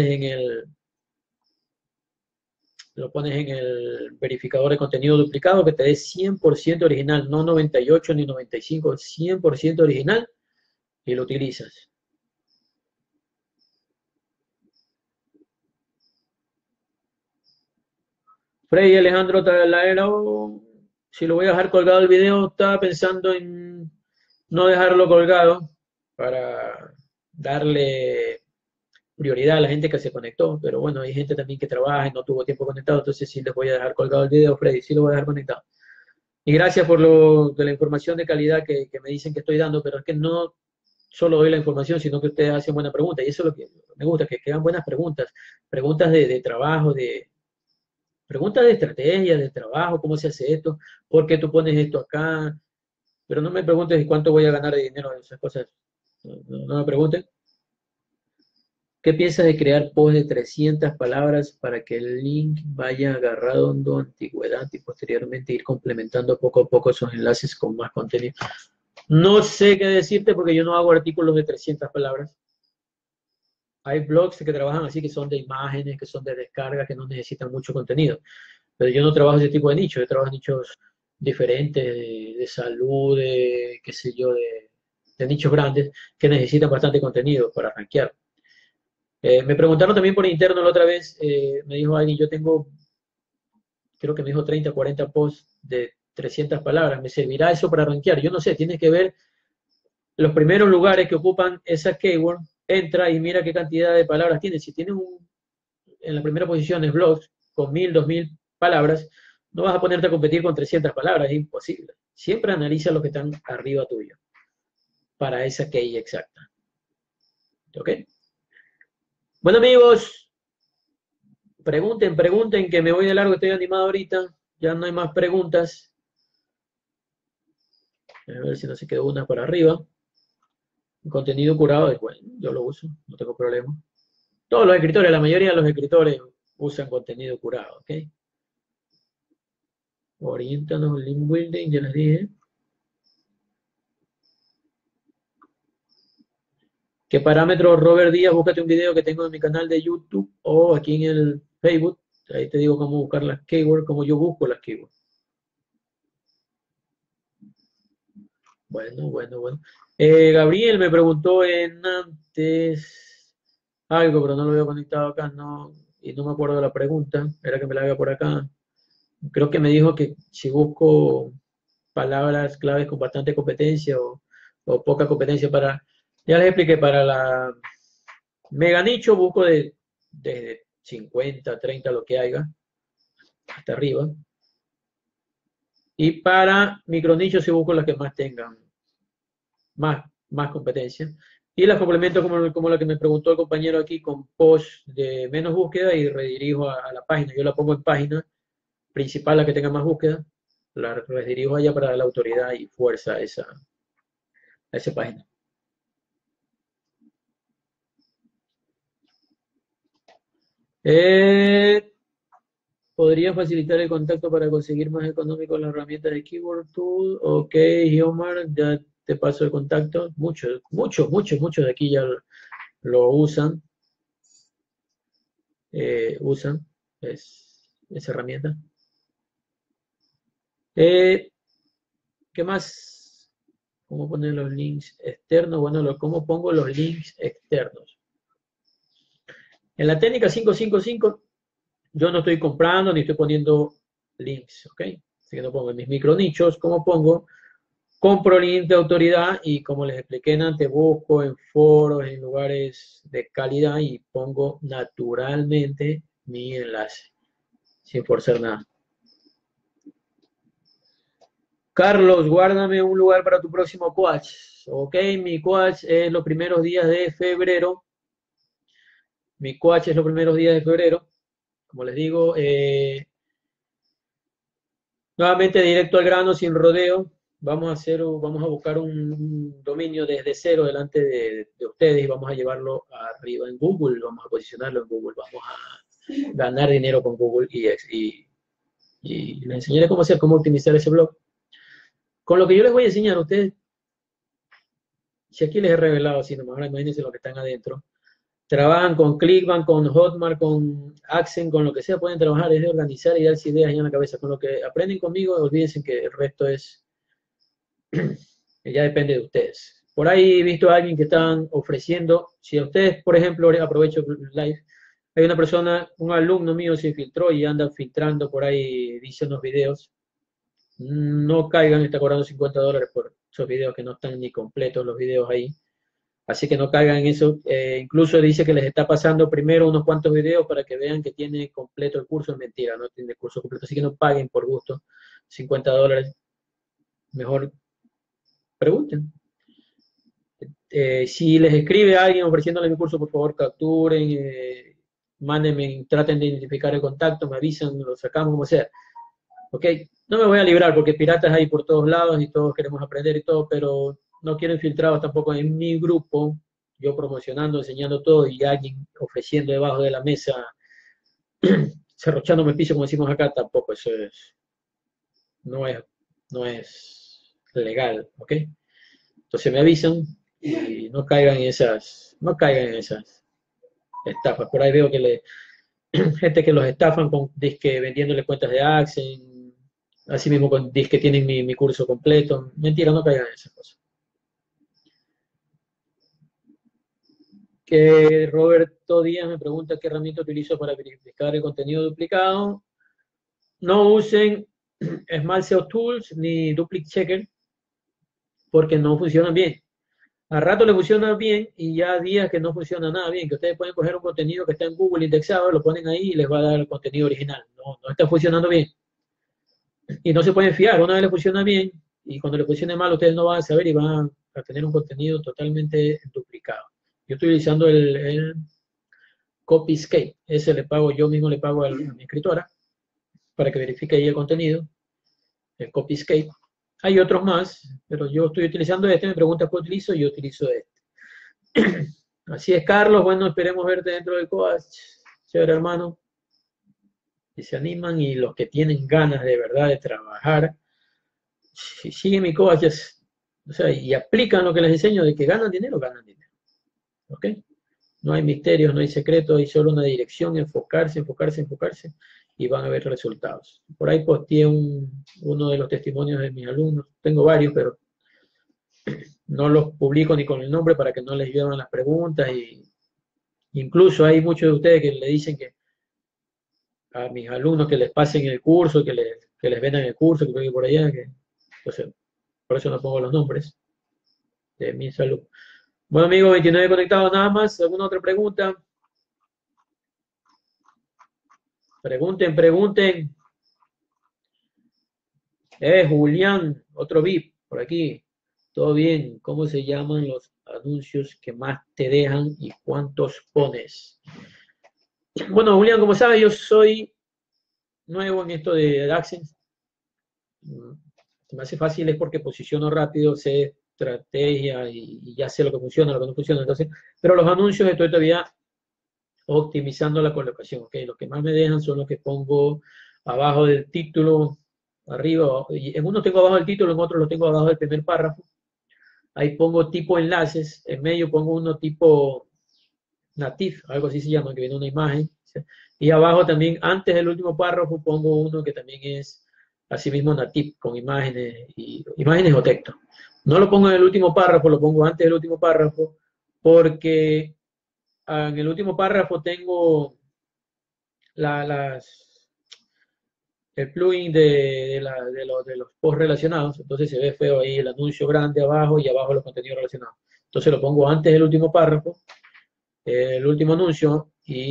Speaker 1: lo pones en el verificador de contenido duplicado que te dé 100% original, no 98 ni 95, 100% original y lo utilizas. Freddy Alejandro Talavera, si lo voy a dejar colgado el video, estaba pensando en no dejarlo colgado para darle prioridad a la gente que se conectó, pero bueno, hay gente también que trabaja y no tuvo tiempo conectado, entonces sí les voy a dejar colgado el video, Freddy, sí lo voy a dejar conectado. Y gracias por de la información de calidad que me dicen que estoy dando, pero es que no solo doy la información, sino que ustedes hacen buena pregunta, y eso es lo que me gusta, que hagan buenas preguntas, preguntas de trabajo, preguntas de estrategia, de trabajo, cómo se hace esto, por qué tú pones esto acá, pero no me preguntes cuánto voy a ganar de dinero en esas cosas. No me pregunten. ¿Qué piensas de crear posts de 300 palabras para que el link vaya agarrando antigüedad y posteriormente ir complementando poco a poco esos enlaces con más contenido? No sé qué decirte porque yo no hago artículos de 300 palabras. Hay blogs que trabajan así, que son de imágenes, que son de descarga, que no necesitan mucho contenido. Pero yo no trabajo ese tipo de nichos, yo trabajo nichos diferentes de salud, de qué sé yo, de nichos grandes que necesitan bastante contenido para rankear. Me preguntaron también por interno la otra vez, me dijo alguien, yo tengo, creo que me dijo 30, 40 posts de 300 palabras, ¿me servirá eso para rankear? Yo no sé, tienes que ver los primeros lugares que ocupan esa keyword, entra y mira qué cantidad de palabras tiene. Si tienes en la primera posición es blogs con 1000, 2000 palabras, no vas a ponerte a competir con 300 palabras, es imposible. Siempre analiza los que están arriba tuyo para esa key exacta. ¿Ok? Bueno, amigos, pregunten, pregunten, que me voy de largo, estoy animado ahorita. Ya no hay más preguntas. A ver si no se quedó una para arriba. Contenido curado, bueno, yo lo uso, no tengo problema. Todos los escritores, la mayoría de los escritores usan contenido curado, ¿ok? Oriéntanos, link building, ya les dije. ¿Qué parámetros, Robert Díaz? Búscate un video que tengo en mi canal de YouTube o aquí en el Facebook. Ahí te digo cómo buscar las keywords, cómo yo busco las keywords. Bueno, bueno, bueno. Gabriel me preguntó en antes algo, pero no lo veo conectado acá, no, y no me acuerdo de la pregunta. Era que me la haga por acá. Creo que me dijo que si busco palabras claves con bastante competencia o poca competencia para, ya les expliqué, para la mega nicho busco desde 50, 30, lo que haya, hasta arriba. Y para micronicho sí busco las que más tengan, más competencia. Y las complemento como la que me preguntó el compañero aquí con post de menos búsqueda y redirijo a la página. Yo la pongo en página principal, la que tenga más búsqueda, la redirijo allá para la autoridad y fuerza a esa página. ¿Podría facilitar el contacto para conseguir más económico la herramienta de Keyword Tool? Ok, Omar, ya te paso el contacto. Muchos de aquí ya lo usan, usan esa herramienta. ¿Qué más? ¿Cómo poner los links externos? Bueno, ¿cómo pongo los links externos? En la técnica 555 yo no estoy comprando ni estoy poniendo links, ¿ok? Así que no pongo en mis micronichos. ¿Cómo pongo? Compro link de autoridad y como les expliqué antes, busco en foros, en lugares de calidad y pongo naturalmente mi enlace, sin forzar nada. Carlos, guárdame un lugar para tu próximo coach. Ok, mi coach es los primeros días de febrero. Mi coach es los primeros días de febrero. Como les digo, nuevamente directo al grano, sin rodeo. Vamos a buscar un dominio desde cero delante de ustedes y vamos a llevarlo arriba en Google, vamos a posicionarlo en Google, vamos a ganar dinero con Google y les enseñaré cómo hacer, cómo optimizar ese blog. Con lo que yo les voy a enseñar a ustedes, si aquí les he revelado así nomás, ahora imagínense lo que están adentro. Trabajan con Clickbank, con Hotmart, con Accent, con lo que sea, pueden trabajar, es de organizar y darse ideas ahí en la cabeza. Con lo que aprenden conmigo, olvídense que el resto es ya depende de ustedes. Por ahí he visto a alguien que están ofreciendo, si a ustedes, por ejemplo, aprovecho el live, hay una persona, un alumno mío se filtró y anda filtrando por ahí, dice unos videos, no caigan, está cobrando $50 por esos videos que no están ni completos los videos ahí, así que no caigan en eso, incluso dice que les está pasando primero unos cuantos videos para que vean que tiene completo el curso, es mentira, no tiene el curso completo, así que no paguen por gusto, $50, mejor pregunten. Si les escribe a alguien ofreciéndole mi curso, por favor capturen, mándenme, traten de identificar el contacto, me avisan, lo sacamos, como sea. ¿Ok? No me voy a librar porque piratas hay por todos lados y todos queremos aprender y todo, pero no quiero infiltrados tampoco en mi grupo, yo promocionando, enseñando todo y alguien ofreciendo debajo de la mesa, cerrochándome el piso, como decimos acá, tampoco eso no es, no es legal, ¿ok? Entonces me avisan y no caigan en esas estafas. Por ahí veo que gente que los estafan con disque vendiéndole cuentas de Accent, así mismo con disque tienen mi curso completo. Mentira, no caigan en esas cosas. Que Roberto Díaz me pregunta qué herramienta utilizo para verificar el contenido duplicado. No usen Smart SEO Tools ni Duplicate Checker porque no funcionan bien. A rato le funciona bien y ya días que no funciona nada bien, que ustedes pueden coger un contenido que está en Google indexado, lo ponen ahí y les va a dar el contenido original. No, no está funcionando bien. Y no se pueden fiar. Una vez le funciona bien y cuando le funcione mal ustedes no van a saber y van a tener un contenido totalmente duplicado. Yo estoy utilizando el Copyscape. Ese le pago, yo mismo le pago a mi escritora para que verifique ahí el contenido. El Copyscape. Hay otros más, pero yo estoy utilizando este. Me pregunta qué utilizo y yo utilizo este. Así es, Carlos. Bueno, esperemos verte dentro del coach. Chévere, hermano. Y se animan y los que tienen ganas de verdad de trabajar, si siguen mi coach, o sea, y aplican lo que les enseño de que ganan dinero, ganan dinero. ¿Ok? No hay misterios, no hay secretos, hay solo una dirección, enfocarse, enfocarse, enfocarse y van a ver resultados. Por ahí posteé uno de los testimonios de mis alumnos. Tengo varios, pero no los publico ni con el nombre para que no les lluevan las preguntas. Y incluso hay muchos de ustedes que le dicen que a mis alumnos que les pasen el curso, que les vendan el curso, que por allá, entonces, por eso no pongo los nombres de mis alumnos. Bueno, amigos, 29 conectados nada más. ¿Alguna otra pregunta? Pregunten, pregunten. Julián, otro VIP por aquí. Todo bien. ¿Cómo se llaman los anuncios que más te dejan y cuántos pones? Bueno, Julián, como sabes, yo soy nuevo en esto de AdSense. Se me hace fácil es porque posiciono rápido, sé estrategia y ya sé lo que funciona, lo que no funciona. Entonces, pero los anuncios estoy todavía optimizando la colocación. ¿Ok? Los que más me dejan son los que pongo abajo del título, arriba. Y en uno tengo abajo el título, en otro lo tengo abajo del primer párrafo. Ahí pongo tipo enlaces, en medio pongo uno tipo native, algo así se llama, que viene una imagen. ¿Sí? Y abajo también, antes del último párrafo, pongo uno que también es así mismo native, con imágenes o texto. No lo pongo en el último párrafo, lo pongo antes del último párrafo, porque en el último párrafo tengo el plugin de los posts relacionados, entonces se ve feo ahí el anuncio grande abajo y abajo los contenidos relacionados. Entonces lo pongo antes del último párrafo, el último anuncio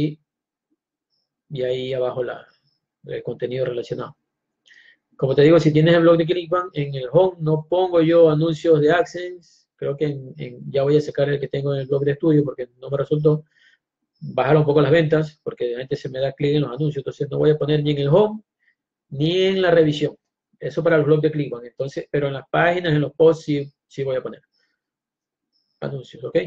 Speaker 1: y ahí abajo el contenido relacionado. Como te digo, si tienes el blog de ClickBank, en el home no pongo yo anuncios de AdSense, creo que ya voy a sacar el que tengo en el blog de estudio porque no me resultó bajar un poco las ventas, porque la gente se me da clic en los anuncios, entonces no voy a poner ni en el home ni en la revisión. Eso para los blogs de ClickBank. Entonces, pero en las páginas, en los posts, sí voy a poner anuncios, ¿ok?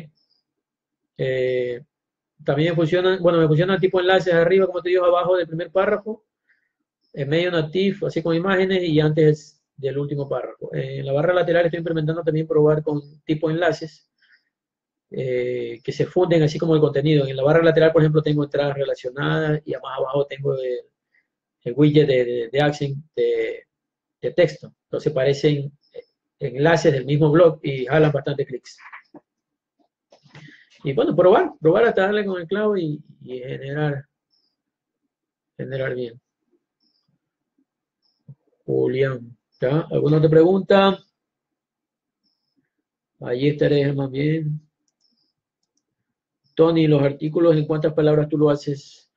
Speaker 1: También funcionan, bueno, me funcionan tipo enlaces arriba, como te digo, abajo del primer párrafo, en medio nativo, así con imágenes, y antes del último párrafo. En la barra lateral estoy implementando también probar con tipo enlaces, que se funden así como el contenido. En la barra lateral, por ejemplo, tengo entradas relacionadas y más abajo tengo el widget de Accent de texto. Entonces parecen enlaces del mismo blog y jalan bastante clics. Y bueno, probar hasta darle con el clavo y generar bien. Julián, ¿ya? ¿Alguna otra pregunta? Allí estaré más bien. Tony, los artículos, ¿en cuántas palabras tú lo haces?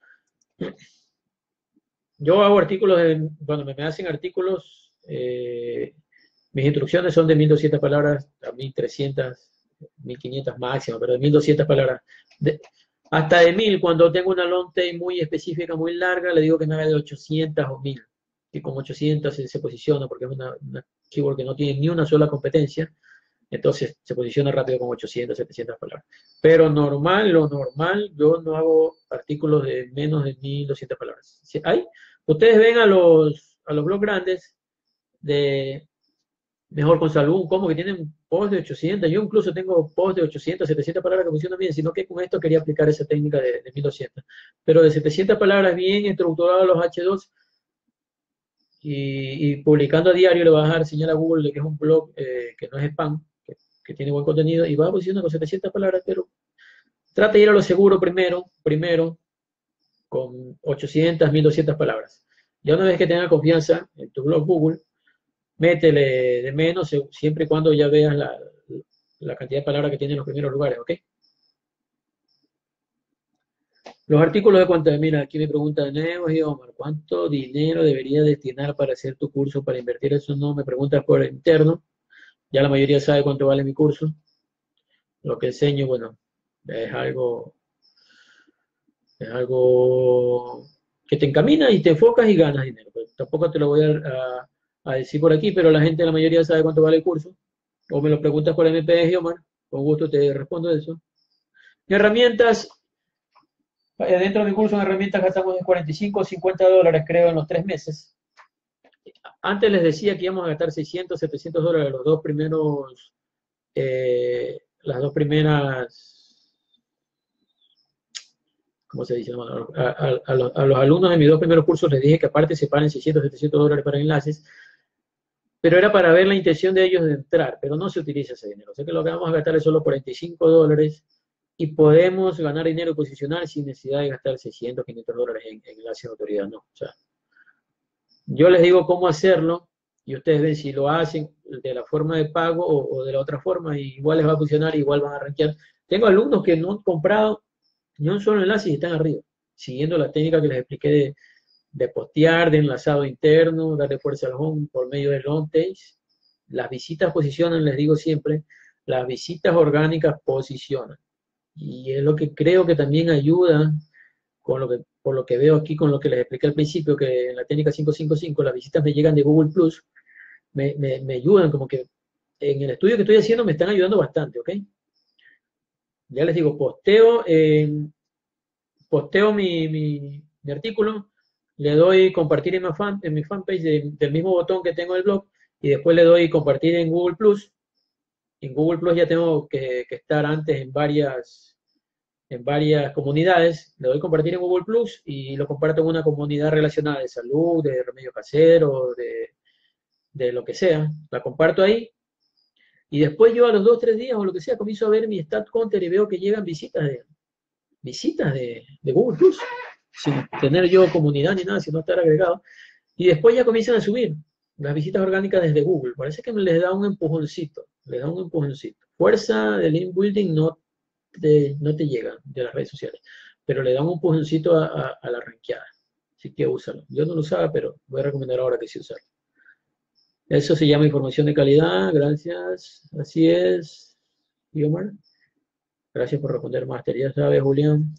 Speaker 1: Yo hago artículos, cuando me hacen artículos, mis instrucciones son de 1200 palabras a 1300, 1500 máximo, pero de 1200 palabras. Hasta de 1000, cuando tengo una long tail muy específica, muy larga, le digo que me haga de 800 o 1000. Y con 800 se posiciona porque es una keyword que no tiene ni una sola competencia. Entonces se posiciona rápido con 800, 700 palabras. Pero lo normal, yo no hago artículos de menos de 1200 palabras. ¿Sí? Ustedes ven a los blogs grandes Mejor con salud, ¿cómo que tienen post de 800? Yo incluso tengo post de 800, 700 palabras que funcionan bien, sino que con esto quería aplicar esa técnica de 1200. Pero de 700 palabras bien estructurados los H2 y publicando a diario le vas a dar señal a Google de que es un blog que no es spam, que tiene buen contenido y va a posicionar con 700 palabras, pero trata de ir a lo seguro primero con 800, 1200 palabras. Ya una vez que tengas confianza en tu blog Google, métele de menos siempre y cuando ya veas la cantidad de palabras que tiene en los primeros lugares, ¿ok? Los artículos de cuenta, mira, aquí me pregunta Neo y Omar, ¿cuánto dinero debería destinar para hacer tu curso, para invertir? Eso no me preguntas por interno, ya la mayoría sabe cuánto vale mi curso. Lo que enseño, bueno, es algo que te encamina y te enfocas y ganas dinero. Pero tampoco te lo voy a decir por aquí, pero la gente, la mayoría sabe cuánto vale el curso. O me lo preguntas por MP, Omar, con gusto te respondo eso. Herramientas, dentro de mi curso en herramientas gastamos de 45 o 50 dólares, creo, en los 3 meses. Antes les decía que íbamos a gastar 600, 700 dólares los dos primeros, las dos primeras, ¿cómo se dice? A los alumnos de mis dos primeros cursos les dije que aparte se paguen 600, 700 dólares para enlaces, pero era para ver la intención de ellos de entrar, pero no se utiliza ese dinero. O sea que lo que vamos a gastar es solo 45 dólares y podemos ganar dinero y posicionar sin necesidad de gastar 600, 500 dólares en enlaces de autoridad, no. O sea, yo les digo cómo hacerlo y ustedes ven si lo hacen de la forma de pago o de la otra forma, y igual les va a funcionar, igual van a rankear. Tengo alumnos que no han comprado ni un solo enlace y están arriba, siguiendo la técnica que les expliqué de postear, de enlazado interno, darle fuerza al home por medio del long page. Las visitas posicionan, les digo siempre, las visitas orgánicas posicionan. Y es lo que creo que también ayuda por lo que veo aquí, con lo que les expliqué al principio, que en la técnica 555 las visitas me llegan de Google Plus, me ayudan, como que en el estudio que estoy haciendo me están ayudando bastante, ¿ok? Ya les digo, posteo mi artículo, le doy compartir en mi fanpage del mismo botón que tengo en el blog, y después le doy compartir en Google Plus. En Google Plus ya tengo que estar antes en varias comunidades, le doy compartir en Google Plus y lo comparto en una comunidad relacionada de salud, de remedio casero, de lo que sea. La comparto ahí y después yo a los 2 o 3 días o lo que sea comienzo a ver mi stat counter y veo que llegan visitas de Google Plus, sin tener yo comunidad ni nada, sino estar agregado. Y después ya comienzan a subir las visitas orgánicas desde Google. Parece que les da un empujoncito, les da un empujoncito. Fuerza de link building no te llega de las redes sociales, pero le da un empujoncito a la ranqueada. Así que úsalo. Yo no lo usaba, pero voy a recomendar ahora que sí usarlo. Eso se llama información de calidad. Gracias. Así es. Guiomar. Gracias por responder, Master. Ya sabes, Julián.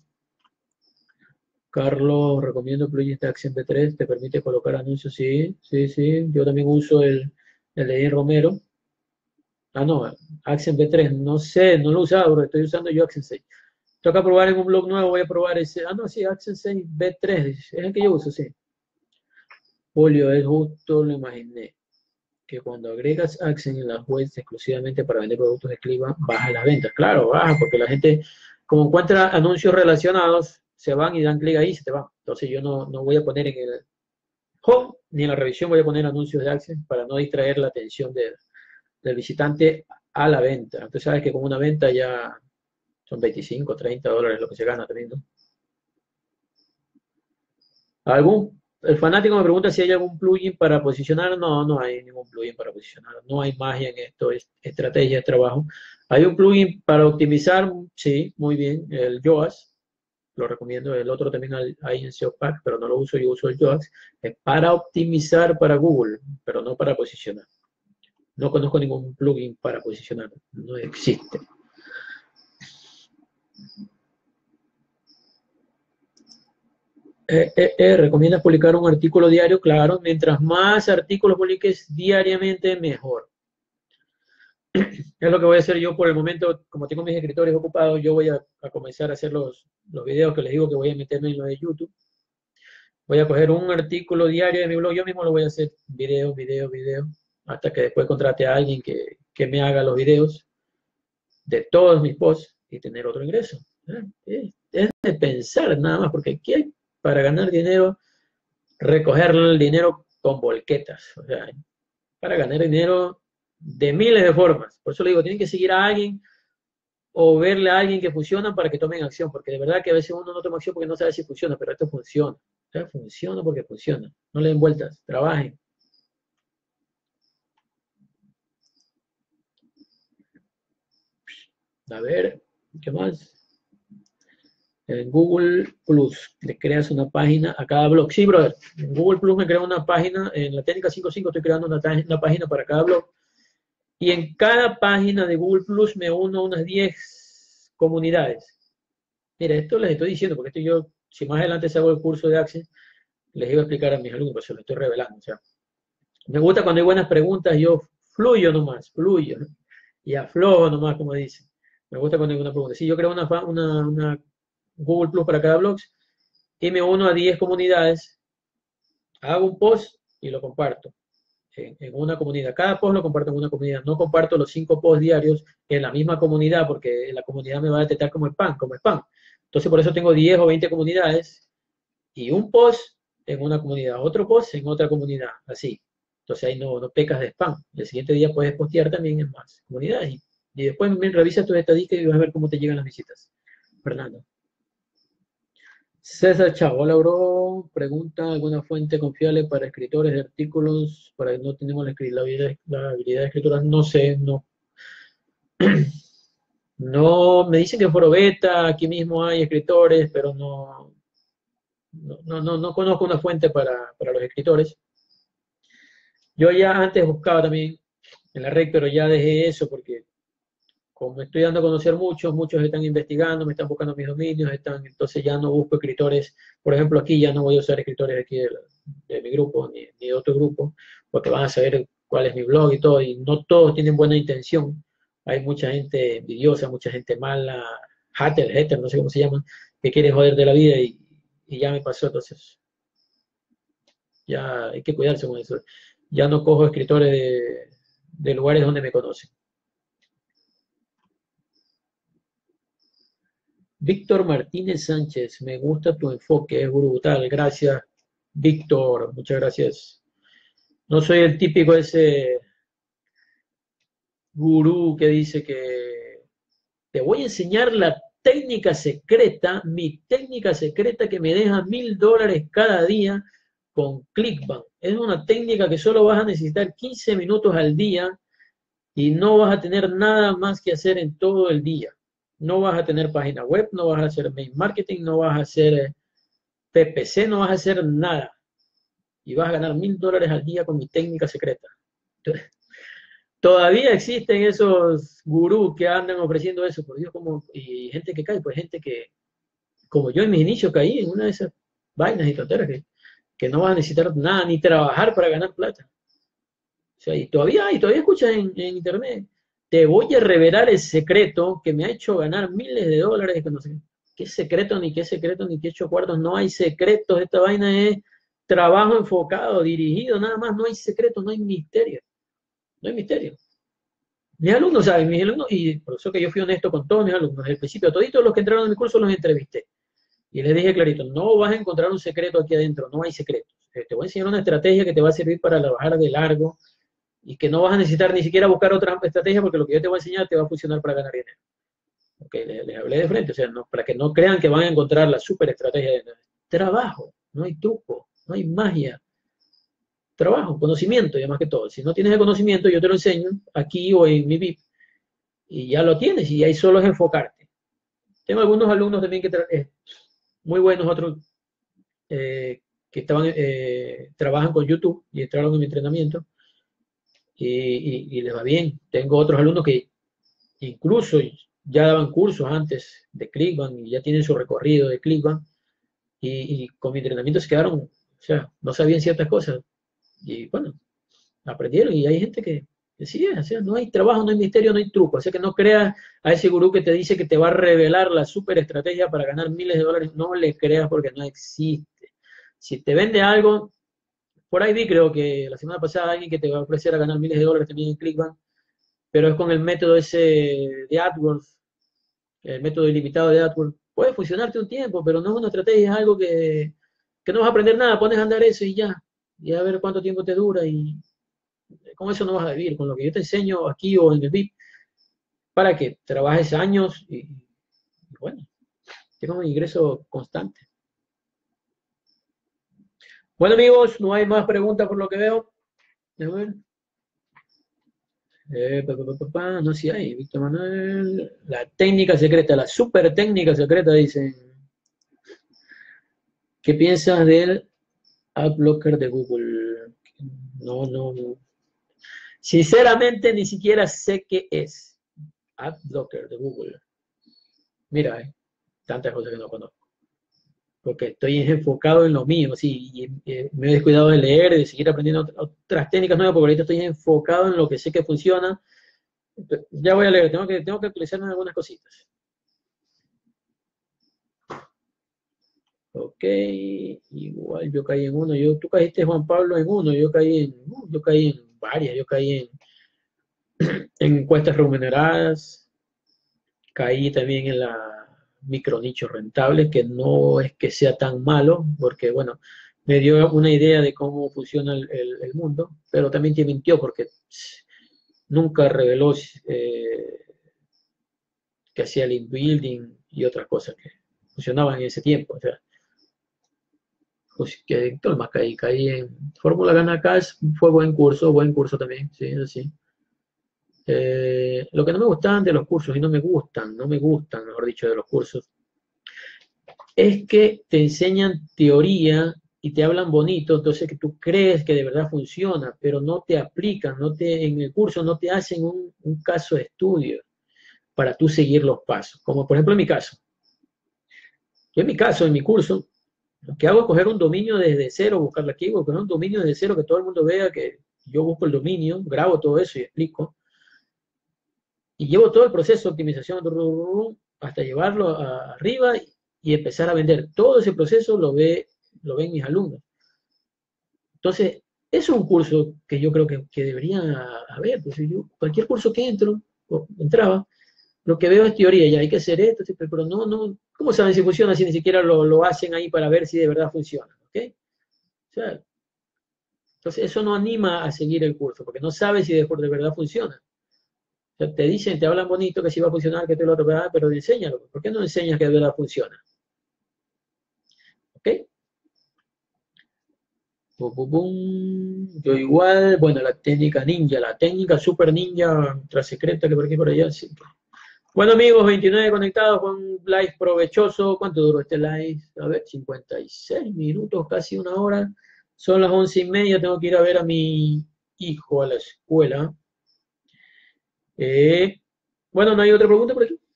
Speaker 1: Carlos, recomiendo plugins de Action B3, te permite colocar anuncios, sí, sí, sí. Yo también uso el de Ian Romero. Ah, no, Action B3, no sé, no lo he usado, pero estoy usando yo Action 6. Toca probar en un blog nuevo, voy a probar ese. Ah, no, sí, Action 6 B3, es el que yo uso, sí. Julio, es justo, lo imaginé, que cuando agregas Action en las webs exclusivamente para vender productos de clima, baja las ventas. Claro, baja, porque la gente, como encuentra anuncios relacionados, se van y dan clic ahí y se te van. Entonces yo no voy a poner en el home ni en la revisión voy a poner anuncios de Action para no distraer la atención del visitante a la venta. Entonces sabes que con una venta ya son 25, 30 dólares lo que se gana también, ¿no? El fanático me pregunta si hay algún plugin para posicionar. No, no hay ningún plugin para posicionar. No hay magia en esto, es estrategia, es trabajo. Hay un plugin para optimizar, sí, muy bien, el Yoast. Lo recomiendo. El otro también hay en SEO Pack, pero no lo uso, yo uso el Yoast. Es para optimizar para Google, pero no para posicionar. No conozco ningún plugin para posicionar, no existe. ¿Recomiendas publicar un artículo diario? Claro, mientras más artículos publiques diariamente, mejor. Es lo que voy a hacer yo por el momento, como tengo mis escritores ocupados, yo voy a comenzar a hacer los videos que les digo que voy a meterme en lo de YouTube. Voy a coger un artículo diario de mi blog, yo mismo lo voy a hacer, video. hasta que después contrate a alguien que me haga los videos de todos mis posts y tener otro ingreso. Es de pensar nada más, porque aquí hay para ganar dinero, recoger el dinero con volquetas. O sea, para ganar dinero de miles de formas. Por eso le digo, tienen que seguir a alguien o verle a alguien que funciona para que tomen acción, porque de verdad que a veces uno no toma acción porque no sabe si funciona, pero esto funciona. O sea, funciona porque funciona. No le den vueltas, trabajen. A ver, ¿qué más? En Google Plus, le creas una página a cada blog. Sí, brother, en Google Plus me creo una página, en la técnica 5.5 estoy creando una página para cada blog. Y en cada página de Google Plus me uno a unas 10 comunidades. Mira, esto les estoy diciendo, porque esto yo, si más adelante hago el curso de Access, les iba a explicar a mis alumnos, pero se lo estoy revelando. O sea, me gusta cuando hay buenas preguntas, yo fluyo nomás, fluyo, ¿no? Y aflojo nomás, como dicen. Me gusta cuando hay una pregunta. Si yo creo una Google Plus para cada blog y me uno a 10 comunidades, hago un post y lo comparto en una comunidad. Cada post lo comparto en una comunidad. No comparto los 5 posts diarios en la misma comunidad porque la comunidad me va a detectar como spam, como spam. Entonces por eso tengo 10 o 20 comunidades y un post en una comunidad, otro post en otra comunidad, así. Entonces ahí no pecas de spam. El siguiente día puedes postear también en más comunidades y después revisas tus estadísticas y vas a ver cómo te llegan las visitas. Fernando. César Chavo, hola, bro. Pregunta, ¿alguna fuente confiable para escritores de artículos? Para que no tenemos la habilidad de escritura. No sé, no. No, me dicen que en Foro Beta, aquí mismo hay escritores, pero no conozco una fuente para los escritores. Yo ya antes buscaba también en la red, pero ya dejé eso porque como me estoy dando a conocer muchos están investigando, me están buscando mis dominios, entonces ya no busco escritores. Por ejemplo, aquí ya no voy a usar escritores aquí de mi grupo ni de otro grupo, porque van a saber cuál es mi blog y todo, y no todos tienen buena intención. Hay mucha gente envidiosa, mucha gente mala, hater, no sé cómo se llaman, que quieren joder de la vida y ya me pasó, entonces ya hay que cuidarse con eso. Ya no cojo escritores de lugares donde me conocen. Víctor Martínez Sánchez, me gusta tu enfoque, es brutal. Gracias, Víctor, muchas gracias. No soy el típico ese gurú que dice que te voy a enseñar la técnica secreta, mi técnica secreta que me deja $1000 cada día con ClickBank. Es una técnica que solo vas a necesitar 15 minutos al día y no vas a tener nada más que hacer en todo el día. No vas a tener página web, no vas a hacer mail marketing, no vas a hacer PPC, no vas a hacer nada. Y vas a ganar $1000 al día con mi técnica secreta. Todavía existen esos gurús que andan ofreciendo eso, por Dios, y gente que cae, pues gente que, como yo en mis inicios caí en una de esas vainas y tonteras que no vas a necesitar nada, ni trabajar para ganar plata. O sea, y todavía escuchas en internet, te voy a revelar el secreto que me ha hecho ganar miles de dólares, que no sé qué secreto, ni qué secreto, ni qué hecho cuartos, no hay secretos, esta vaina es trabajo enfocado, dirigido, nada más, no hay secreto, no hay misterio, no hay misterio. Mis alumnos saben, mis alumnos, y por eso que yo fui honesto con todos mis alumnos, desde el principio, todos los que entraron en mi curso los entrevisté, y les dije clarito, no vas a encontrar un secreto aquí adentro, no hay secretos, te voy a enseñar una estrategia que te va a servir para bajar de largo, y que no vas a necesitar ni siquiera buscar otra estrategia porque lo que yo te voy a enseñar te va a funcionar para ganar dinero. Ok, les hablé de frente, o sea, no, para que no crean que van a encontrar la super estrategia de trabajo, no hay truco, no hay magia. Trabajo, conocimiento y además que todo. Si no tienes el conocimiento, yo te lo enseño aquí o en mi VIP y ya lo tienes y ahí solo es enfocarte. Tengo algunos alumnos también que muy buenos, otros que trabajan con YouTube y entraron en mi entrenamiento y les va bien. Tengo otros alumnos que incluso ya daban cursos antes de ClickBank y ya tienen su recorrido de ClickBank y con mi entrenamiento se quedaron, o sea, no sabían ciertas cosas y bueno, aprendieron y hay gente que sí, o sea, no hay trabajo, no hay misterio, no hay truco, o sea que no creas a ese gurú que te dice que te va a revelar la super estrategia para ganar miles de dólares, no le creas porque no existe. Si te vende algo, Por ahí vi, creo que la semana pasada, alguien que te va a ofrecer a ganar miles de dólares también en Clickbank, pero es con el método ese de AdWords, el método ilimitado de AdWords. Puede funcionarte un tiempo, pero no es una estrategia, es algo que no vas a aprender nada, pones a andar eso y a ver cuánto tiempo te dura y con eso no vas a vivir, con lo que yo te enseño aquí o en el VIP, para que trabajes años y bueno, tengas un ingreso constante. Bueno amigos, no hay más preguntas por lo que veo. A ver. No sé si hay, Víctor Manuel. La técnica secreta, la super técnica secreta, dicen. ¿Qué piensas del AdBlocker de Google? No. Sinceramente, ni siquiera sé qué es AdBlocker de Google. Mira, hay tantas cosas que no conozco. Porque estoy enfocado en lo mío, sí, y me he descuidado de leer, de seguir aprendiendo otras técnicas nuevas, porque ahorita estoy enfocado en lo que sé que funciona. Ya voy a leer, tengo que actualizarme en algunas cositas. Ok, igual yo caí en uno, tú caíste Juan Pablo en uno, yo caí en varias, yo caí en encuestas remuneradas, caí también en la micronichos rentables, que no es que sea tan malo, porque bueno, me dio una idea de cómo funciona el mundo, pero también te mintió porque nunca reveló que hacía el inbuilding y otras cosas que funcionaban en ese tiempo. O sea, pues que más caí en Fórmula Gana Cash, fue buen curso también, sí, sí. Lo que no me gustaban de los cursos, y no me gustan, mejor dicho, de los cursos, es que te enseñan teoría y te hablan bonito, entonces que tú crees que de verdad funciona, pero no te aplican, en el curso no te hacen un caso de estudio para tú seguir los pasos. Como por ejemplo en mi caso. Yo en mi caso, en mi curso, lo que hago es coger un dominio desde cero, buscarlo aquí, coger un dominio desde cero, que todo el mundo vea que yo busco el dominio, grabo todo eso y explico. Y llevo todo el proceso de optimización hasta llevarlo arriba y empezar a vender. Todo ese proceso lo ven mis alumnos. Entonces, eso es un curso que yo creo que debería haber. Pues, cualquier curso que entraba, lo que veo es teoría, ya hay que hacer esto, pero no, ¿cómo saben si funciona si ni siquiera lo hacen ahí para ver si de verdad funciona? ¿Ok? O sea, entonces eso no anima a seguir el curso, porque no sabes si de verdad funciona. O sea, te dicen, te hablan bonito que sí va a funcionar, que te lo otro, pero enséñalo. ¿Por qué no enseñas que de verdad funciona? ¿Ok? Bum, bum, bum. Yo igual, bueno, la técnica ninja, la técnica super ninja, ultra secreta que por aquí y por allá. Sí. Bueno amigos, 29 conectados, fue un live provechoso. ¿Cuánto duró este live? A ver, 56 minutos, casi una hora. Son las 11:30, tengo que ir a ver a mi hijo a la escuela. Bueno, ¿no hay otra pregunta por aquí?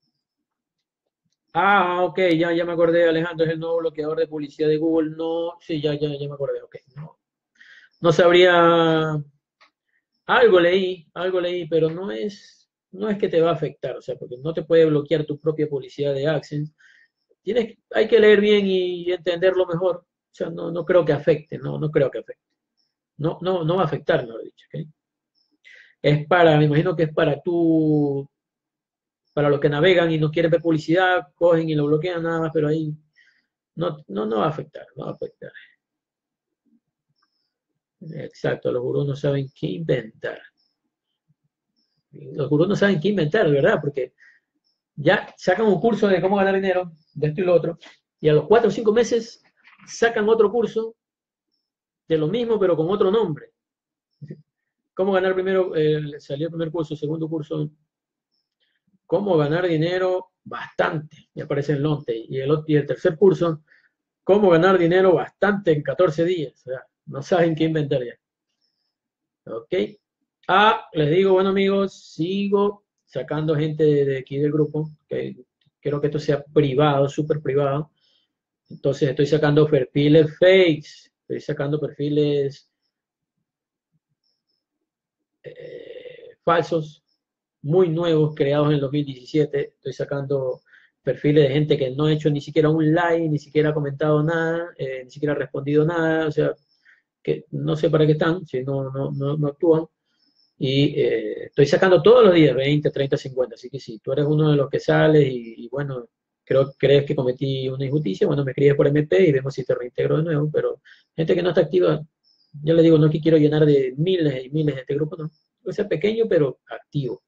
Speaker 1: Ah, ok, ya me acordé, Alejandro, es el nuevo bloqueador de publicidad de Google. No, sí, ya me acordé, ok. No sabría, algo leí, pero no es que te va a afectar, o sea, porque no te puede bloquear tu propia publicidad de AdSense. Hay que leer bien y entenderlo mejor. O sea, no creo que afecte, no creo que afecte. No va a afectar, mejor dicho, ¿ok? Me imagino que es para los que navegan y no quieren ver publicidad, cogen y lo bloquean nada más, pero ahí no va a afectar, no va a afectar. Exacto, los gurús no saben qué inventar. Los gurús no saben qué inventar, ¿verdad? Porque ya sacan un curso de cómo ganar dinero, de esto y lo otro, y a los 4 o 5 meses sacan otro curso de lo mismo, pero con otro nombre. ¿Cómo ganar primero? Salió el primer curso, segundo curso, cómo ganar dinero bastante, y aparece el norte. Y el tercer curso, cómo ganar dinero bastante en 14 días. O sea, no saben qué inventar ya. ¿Ok? Les digo, bueno amigos, sigo sacando gente de aquí del grupo, que quiero que esto sea privado, súper privado. Entonces estoy sacando perfiles fakes, estoy sacando perfiles falsos, muy nuevos, creados en el 2017. Estoy sacando perfiles de gente que no ha hecho ni siquiera un like, ni siquiera ha comentado nada, ni siquiera ha respondido nada. O sea, que no sé para qué están, si no actúan. Y estoy sacando todos los días 20, 30, 50. Así que si tú eres uno de los que sales y bueno, crees que cometí una injusticia, bueno, me escribes por MP y vemos si te reintegro de nuevo. Pero gente que no está activa, yo le digo, no es que quiero llenar de miles y miles de este grupo, no. Que sea pequeño, pero activo.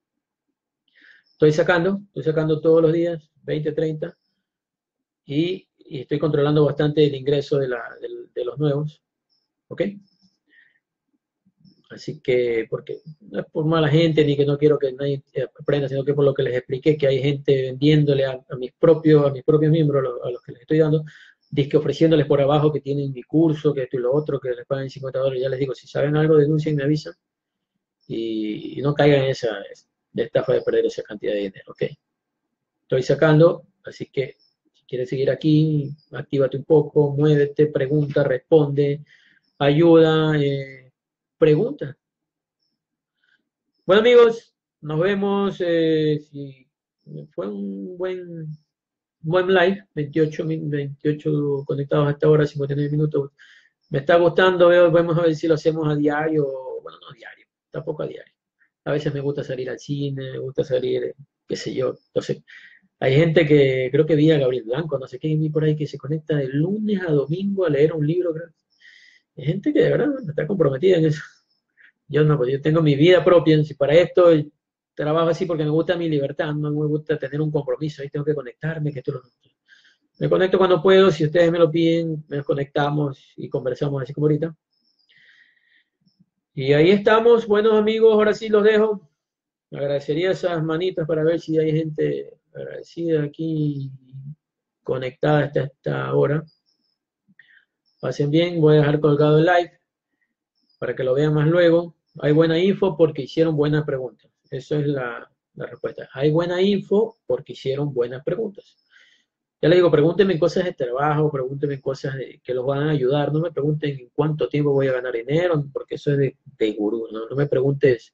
Speaker 1: Estoy sacando todos los días 20, 30 y estoy controlando bastante el ingreso de los nuevos. ¿Ok? Así que, porque no es por mala gente ni que no quiero que nadie aprenda, sino que por lo que les expliqué, que hay gente vendiéndole a mis propios miembros, a los que les estoy dando, que ofreciéndoles por abajo que tienen mi curso, que esto y lo otro, que les pagan $50. Ya les digo, si saben algo, denuncien, me avisan y no caigan en esa de estafa de perder esa cantidad de dinero, ¿ok? Estoy sacando, así que si quieres seguir aquí, actívate un poco, muévete, pregunta, responde, ayuda, pregunta. Bueno, amigos, nos vemos. Fue un buen live, 28 conectados hasta ahora, 59 minutos. Me está gustando, vamos a ver si lo hacemos a diario. Bueno, no diario, tampoco a diario. A veces me gusta salir al cine, me gusta salir, qué sé yo. Entonces, hay gente que creo que vi a Gabriel Blanco, no sé qué, vi por ahí que se conecta de lunes a domingo a leer un libro, creo. Hay gente que de verdad está comprometida en eso. Yo no, pues yo tengo mi vida propia. Si para esto trabajo así porque me gusta mi libertad, no me gusta tener un compromiso. Ahí tengo que conectarme, me conecto cuando puedo. Si ustedes me lo piden, nos conectamos y conversamos así como ahorita. Y ahí estamos, buenos amigos. Ahora sí los dejo. Agradecería esas manitas para ver si hay gente agradecida aquí conectada hasta esta hora. Pasen bien, voy a dejar colgado el live para que lo vean más luego. Hay buena info porque hicieron buenas preguntas. Eso es la respuesta. Hay buena info porque hicieron buenas preguntas. Ya les digo, pregúntenme cosas de trabajo, pregúntenme cosas que los van a ayudar. No me pregunten en cuánto tiempo voy a ganar dinero, porque eso es de gurú. No me preguntes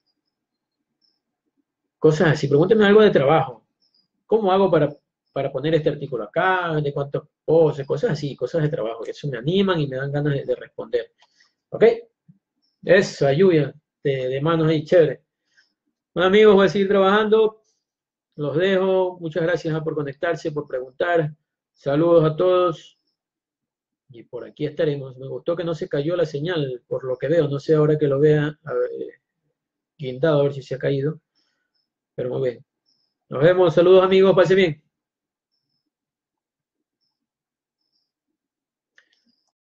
Speaker 1: cosas así. Pregúntenme algo de trabajo. ¿Cómo hago para poner este artículo acá? ¿De cuántos poses? Cosas así, cosas de trabajo, que eso me animan y me dan ganas de responder. ¿Ok? Esa lluvia de manos ahí, chévere. Bueno, amigos, voy a seguir trabajando. Los dejo. Muchas gracias por conectarse, por preguntar. Saludos a todos. Y por aquí estaremos. Me gustó que no se cayó la señal, por lo que veo. No sé ahora que lo vea a ver, guindado, a ver si se ha caído. Pero muy bien. Nos vemos. Saludos, amigos. Pase bien.